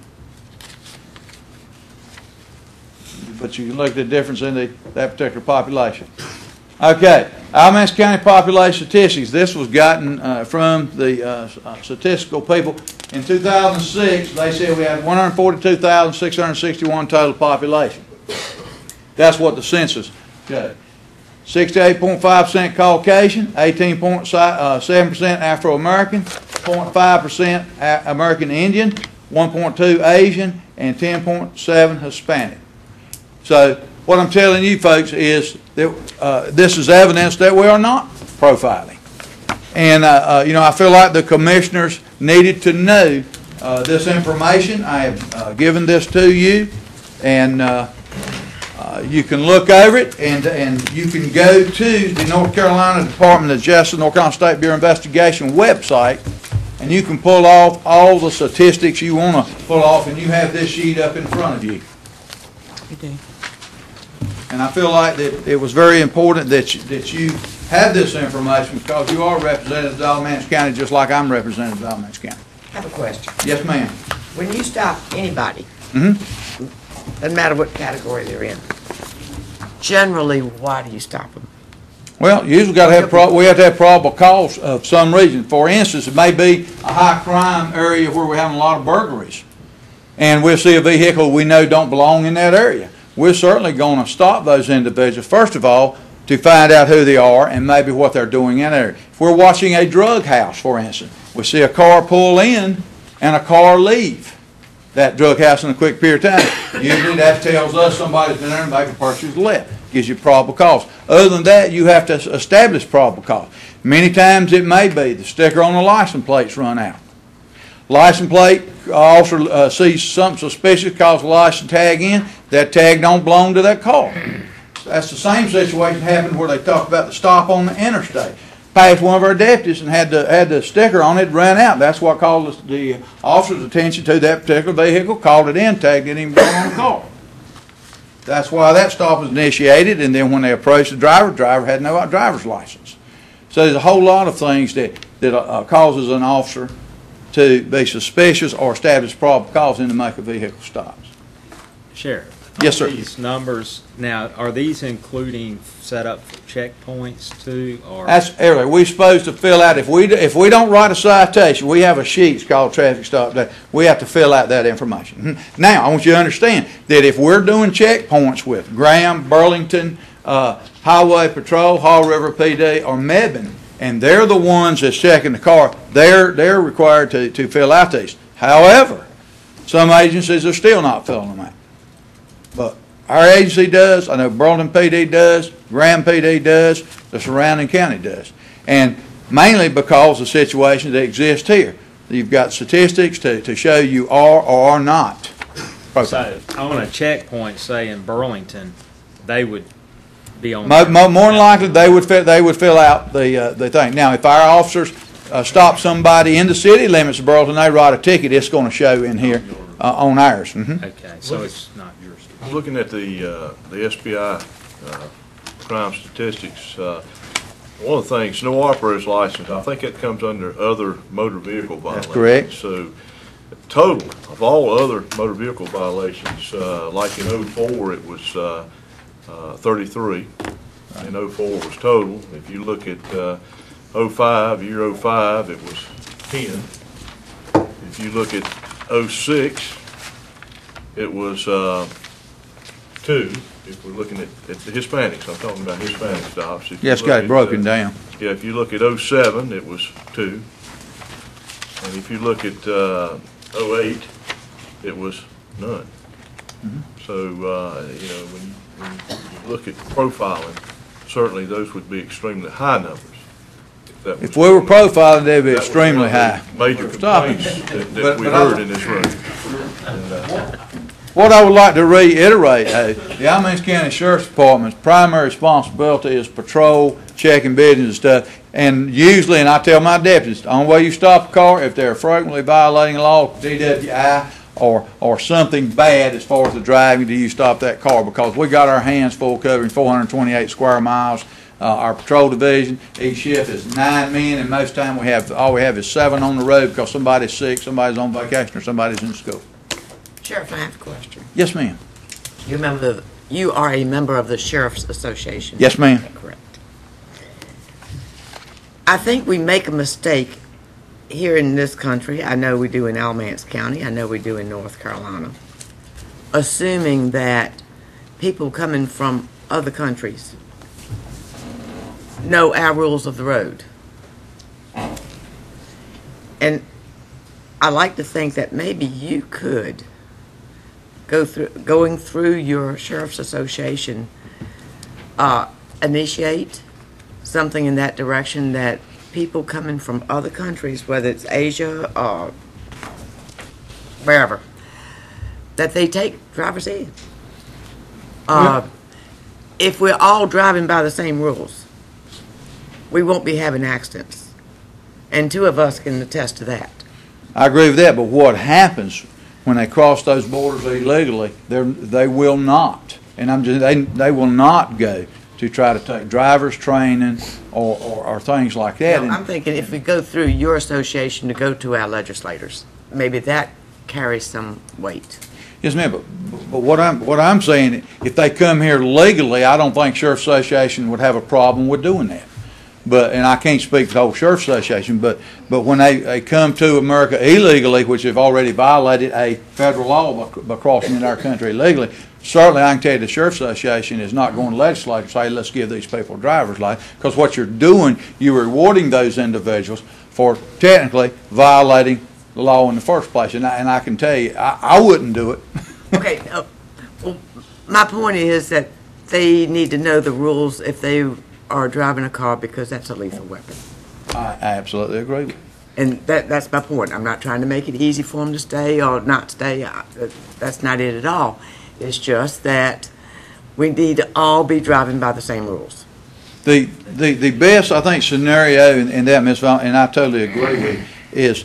But you can look at the difference in the, that particular population. Okay, Alamance County population statistics. This was gotten uh, from the uh, uh, statistical people. In two thousand six, they said we had one hundred forty-two thousand six hundred sixty-one total population. That's what the census showed. sixty-eight point five percent Caucasian, eighteen point seven percent Afro-American, zero point five percent American Indian, one point two percent Asian, and ten point seven percent Hispanic. So what I'm telling you folks is that uh, this is evidence that we are not profiling. And, uh, uh, you know, I feel like the commissioners needed to know uh, this information. I have uh, given this to you, and uh, uh, you can look over it, and, and you can go to the North Carolina Department of Justice, North Carolina State Bureau of Investigation website, and you can pull off all the statistics you want to pull off, and you have this sheet up in front of you. You do. And I feel like that it was very important that you, that you have this information because you are representatives of Alamance County just like I'm representative of Alamance County. I have a question. Yes, ma'am. When you stop anybody, Mm-hmm. doesn't matter what category they're in, generally, why do you stop them? Well, usually got to have pro- we have to have probable cause of some reason. For instance, it may be a high crime area where we're having a lot of burglaries, and we'll see a vehicle we know don't belong in that area. We're certainly going to stop those individuals, first of all, to find out who they are and maybe what they're doing in there. If we're watching a drug house, for instance, we see a car pull in and a car leave that drug house in a quick period of time. Usually that tells us somebody's been there and maybe a person's left. Gives you probable cause. Other than that, you have to establish probable cause. Many times it may be the sticker on the license plate's run out. License plate officer uh, sees something suspicious, calls the license tag in. That tag don't belong to that car. That's the same situation happened where they talk about the stop on the interstate. Passed one of our deputies and had the had the sticker on it, ran out. That's what called the, the officer's attention to that particular vehicle, called it in, tagged it even on the car. That's why that stop was initiated, and then when they approached the driver, the driver had no driver's license. So there's a whole lot of things that, that uh, causes an officer to be suspicious or establish probable cause in to make a vehicle stops. Sheriff. Yes, sir. These numbers, now, are these including set up for checkpoints too, or? That's earlier. We're supposed to fill out, if we, do- if we don't write a citation, we have a sheet it's called traffic stop day. We have to fill out that information. Now, I want you to understand that if we're doing checkpoints with Graham, Burlington, uh, Highway Patrol, Haw River P D, or Mebane, and they're the ones that's checking the car, they're, they're required to, to fill out these. However, some agencies are still not filling them out. But our agency does, I know Burlington P D does, Graham P D does, the surrounding county does. And mainly because of the situation that exists here. You've got statistics to, to show you are or are not. So on a checkpoint, say in Burlington, they would be on. Mo, mo, more than likely, they would fill, they would fill out the uh, the thing. Now, if our officers uh, stop somebody in the city limits of Burlington, they write a ticket, it's going to show in here uh, on ours. Mm-hmm. Okay, so it's not yours. Looking at the, uh, the S B I uh, crime statistics, uh, one of the things, no operator's license, I think it comes under other motor vehicle violations. That's correct. So, total of all other motor vehicle violations, uh, like in oh four, it was uh, uh, thirty-three, and oh four was total. If you look at uh, oh five, year oh five, it was ten. If you look at oh six, it was uh, two. If we're looking at, at the Hispanics, I'm talking about Hispanic stops. If you Yes, look got it at, broken uh, down. Yeah, if you look at oh seven, it was two. And if you look at uh, oh eight, it was none. Mhm. So, uh, you know, when you, when you look at profiling, certainly those would be extremely high numbers. If, that If was- we were profiling, they'd be that was extremely one of the high. Major Stopping. complaints that, But- that we but I- heard in this room. And, uh, What I would like to reiterate, uh, the Alamance County Sheriff's Department's primary responsibility is patrol, checking business and stuff. And usually, and I tell my deputies, the only way you stop a car, if they're frequently violating a law, D W I, or, or something bad as far as the driving, do you stop that car? Because we got our hands full covering four hundred twenty-eight square miles. Uh, our patrol division, each shift is nine men, and most time we have, all we have is seven on the road because somebody's sick, somebody's on vacation, or somebody's in school. Sheriff, I have a question. Yes, ma'am. You remember, the- you are a member of the Sheriff's Association? Yes, ma'am. Correct. I think we make a mistake here in this country. I know we do in Alamance County. I know we do in North Carolina. Assuming that people coming from other countries know our rules of the road. And I like to think that maybe you could go through, going through your Sheriff's Association, uh, initiate something in that direction that people coming from other countries, whether it's Asia or wherever, that they take driver's ed. Uh, if we're all driving by the same rules, we won't be having accidents. And two of us can attest to that. I agree with that, but what happens when they cross those borders illegally, they they will not, and I'm just they they will not go to try to take driver's training or, or, or things like that. No, I'm thinking if we go through your association to go to our legislators, maybe that carries some weight. Yes, ma'am, but, but what I'm what I'm saying, if they come here legally, I don't think Sheriff's Association would have a problem with doing that. but, and I can't speak for the whole Sheriff Association, but, but when they, they come to America illegally, which have already violated a federal law by, by crossing into our country illegally, certainly I can tell you the Sheriff Association is not going to legislate and say, let's give these people a driver's license, because what you're doing, you're rewarding those individuals for technically violating the law in the first place. And I, and I can tell you, I, I wouldn't do it. Okay, uh, well, my point is that they need to know the rules if they are driving a car, because that's a lethal weapon. I absolutely agree with you. And that, that's my point. I'm not trying to make it easy for them to stay or not stay. I- That's not it at all. It's just that we need to all be driving by the same rules. The, the, the best, I think, scenario in, in that, Miz Val, and I totally agree with you, is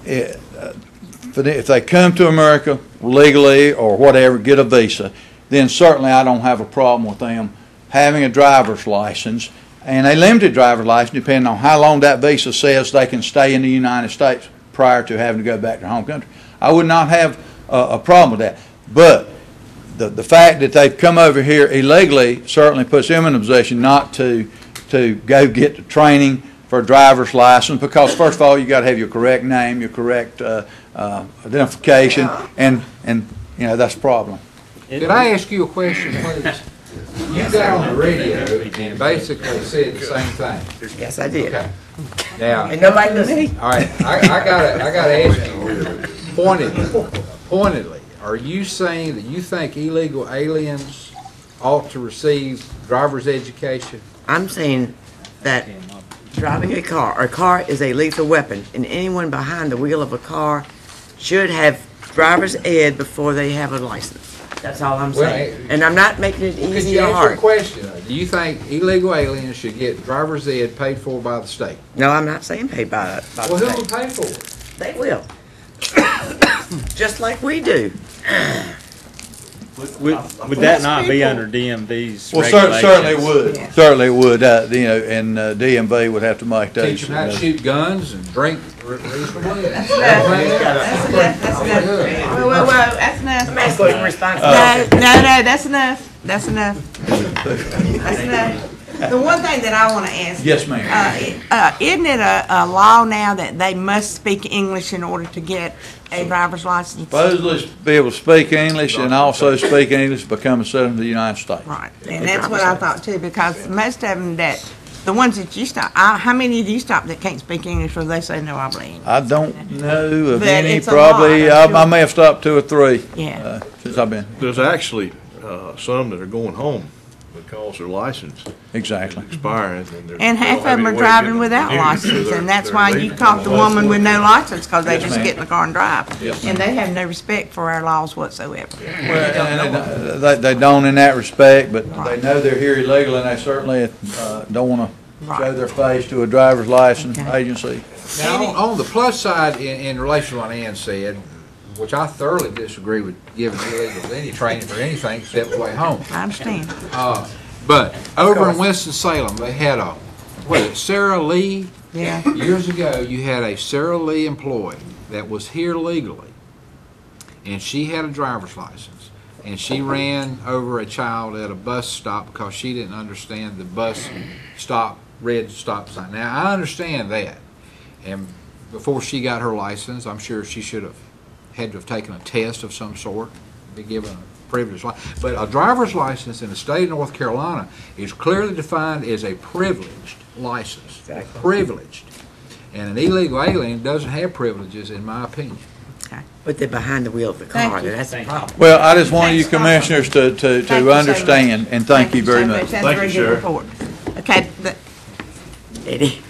uh, for the, if they come to America legally or whatever, get a visa, then certainly I don't have a problem with them having a driver's license and a limited driver's license, depending on how long that visa says they can stay in the United States prior to having to go back to their home country. I would not have a, a problem with that. But the, the fact that they've come over here illegally certainly puts them in a position not to, to go get the training for a driver's license, because first of all, you got to have your correct name, your correct uh, uh, identification, and, and, you know, that's a problem. Could I ask you a question, please? You got on the radio and basically said the same thing. Yes, I did. Okay. Now, And nobody listened. all right, I, I gotta, I gotta ask you pointedly, pointedly, are you saying that you think illegal aliens ought to receive driver's education? I'm saying that driving a car, a car is a lethal weapon, and anyone behind the wheel of a car should have driver's ed before they have a license. That's all I'm Well, saying. And I'm not making it Could easy you or answer hard. a question? Do you think illegal aliens should get driver's ed paid for by the state? No, I'm not saying paid by, by Well, the who will state. pay for it? They will. Just like we do. Would, would that not be under D M V's Well, cer- regulations? certainly it would. Certainly it would. Uh, you know, and uh, D M V would have to make those. Teach them how to uh, shoot guns and drink re- reasonably. That's enough. That's enough. That's enough. Whoa, whoa, whoa, that's enough. I'm asking you No, responsibility. no, no, that's enough. That's enough. That's enough. The one thing that I want to ask. Yes, ma'am. Uh, i- uh, isn't it a, a law now that they must speak English in order to get a driver's license? Supposedly be able to speak English and also speak English, become a citizen of the United States. Right, and that's what I thought too, because most of them that, the ones that you stop, I, how many do you stop that can't speak English, or they say no, I believe? I don't know of But any, it's a probably, lot, I, I'm I sure. may have stopped two or three. Yeah. uh, Since I've been, There's actually uh, some that are going home because their license is exactly. expiring. And they're- And they half don't have of them are any way to get driving them without renewed, so license, they're- and that's they're why you leaving caught the on woman with no license, because they Yes, just ma'am. get in the car and drive. Yes, And they have no respect for our laws whatsoever. Well, and they- They, they don't in that respect, but they know they're here illegally, and they certainly uh, don't want to show Right. their face to a driver's license Okay. agency. Now, on, on the plus side, in, in relation to what Ann said, which I thoroughly disagree with giving illegals any training for anything except the way home. I understand. Uh, but over in Winston-Salem, they had a, what, is it, Sarah Lee? Yeah. Years ago, you had a Sarah Lee employee that was here legally, and she had a driver's license, and she ran over a child at a bus stop because she didn't understand the bus stop, red stop sign. Now, I understand that, and before she got her license, I'm sure she should have had to have taken a test of some sort, be given a privileged license. But a driver's license in the state of North Carolina is clearly defined as a privileged license. Exactly. Privileged. And an illegal alien doesn't have privileges, in my opinion. Okay. But they're behind the wheel of the Thank car, you. that's the problem. Well, I just want you Thanks, Tom. commissioners to, to, Thank you to so understand, and thank you very so much. That's a Thank very you, good Sheriff. report. Okay, the- Eddie,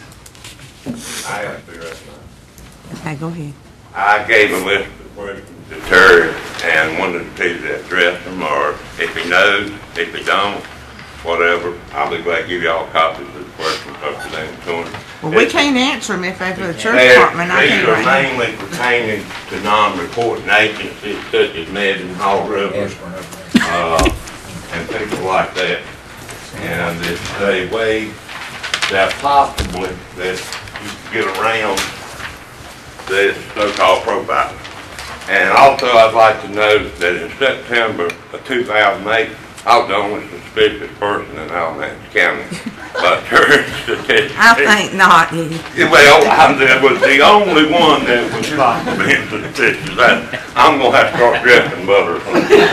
I have to figure out. okay, go ahead. I gave a list of questions to Terry and wanted to tell you to address them, or if he knows, if he don't, whatever, I'll be glad to give y'all copies of the questions up to them to him. Well, we can't answer them if they're for the church These department, I can't are right now. mainly pertaining to non-reporting agencies such as Med and Hall River, uh, and people like that. And it's a way that possibly that you can get around this so-called profiling. And also, I'd like to note that in September of two thousand eight, I was the only suspicious person in Alamance County, but her statistics. I think not, Eddie. Well, I was the only one that was not being suspicious. That, I'm gonna have to start dressing butter.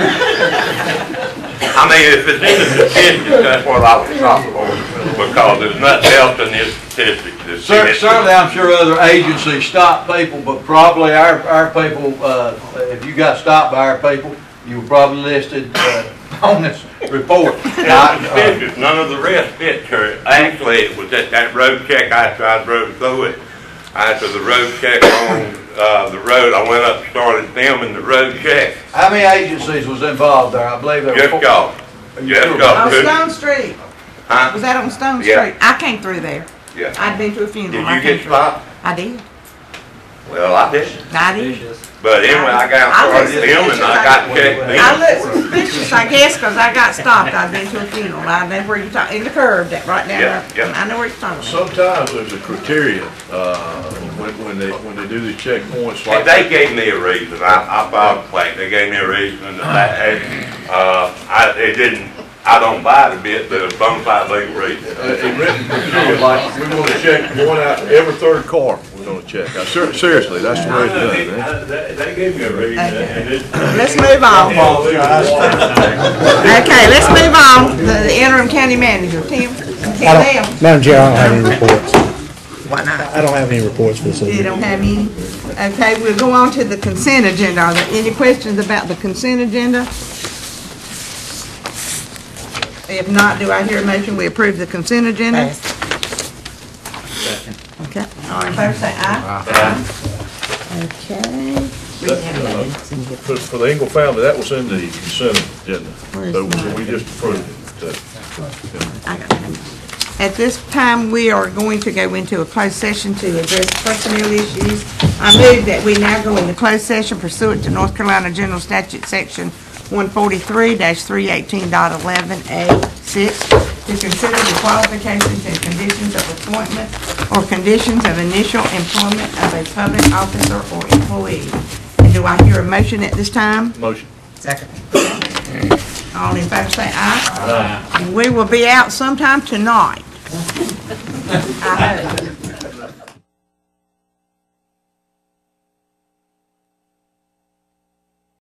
I mean, if it's in the statistics, that's what I was shocked for, because there's nothing else in the statistics. that Cer- says- Certainly, I'm sure other agencies stop people, but probably our, our people, uh, if you got stopped by our people, you were probably listed, uh, on this report. Not suspicious, none of the rest fit her. Actually, it was at that road check after I drove through it. After the road check on, uh, the road, I went up and started filming the road check. How many agencies was involved there? I believe there were Just four. y'all. Just y'all. On Stone Street. Huh? Was that on Stone Yeah. Street? I came through there. Yeah. I'd been to a funeral. Did I you came get through. stopped? I did. Well, I didn't. I did. But anyway, I got I started looked filming, I got checked in. I looked suspicious, I guess, because I got stopped. I'd been to a funeral. I know where you talk, in the curve, that right down Yeah, there. yeah. I know where you're talking about. Sometimes there's a criteria, uh, when, when they, when they do these checkpoints, Well, like. they gave me a reason, I, I filed a complaint, they gave me a reason, that, I- uh, I, it didn't, I don't buy it a bit, but it's a bona fide legal reason. Uh, in written criteria, like, we want to check one out, every third car, we're gonna check. Uh, ser- Seriously, that's the way it's done, eh? They, they gave me a reason, and it. Let's move on. Okay, let's move on. The the interim county manager, Tim. I Tim Dale. don't, Madam Chair, I don't have any reports. Why not? I don't have any reports for this You evening. don't have any? Okay, we'll go on to the consent agenda. Are there any questions about the consent agenda? If not, do I hear a motion we approve the consent agenda? Okay, all in favor say aye. Aye. Okay. For, for the Engel family, that was in the consent agenda, Where's so mine? we just approved it. I got it. At this time, we are going to go into a closed session to address personnel issues. I move that we now go into closed session pursuant to North Carolina General Statute Section one forty-three three eighteen eleven A six to consider the qualifications and conditions of appointment or conditions of initial employment of a public officer or employee. And do I hear a motion at this time? Motion. Second. All in favor say aye. Aye. And we will be out sometime tonight.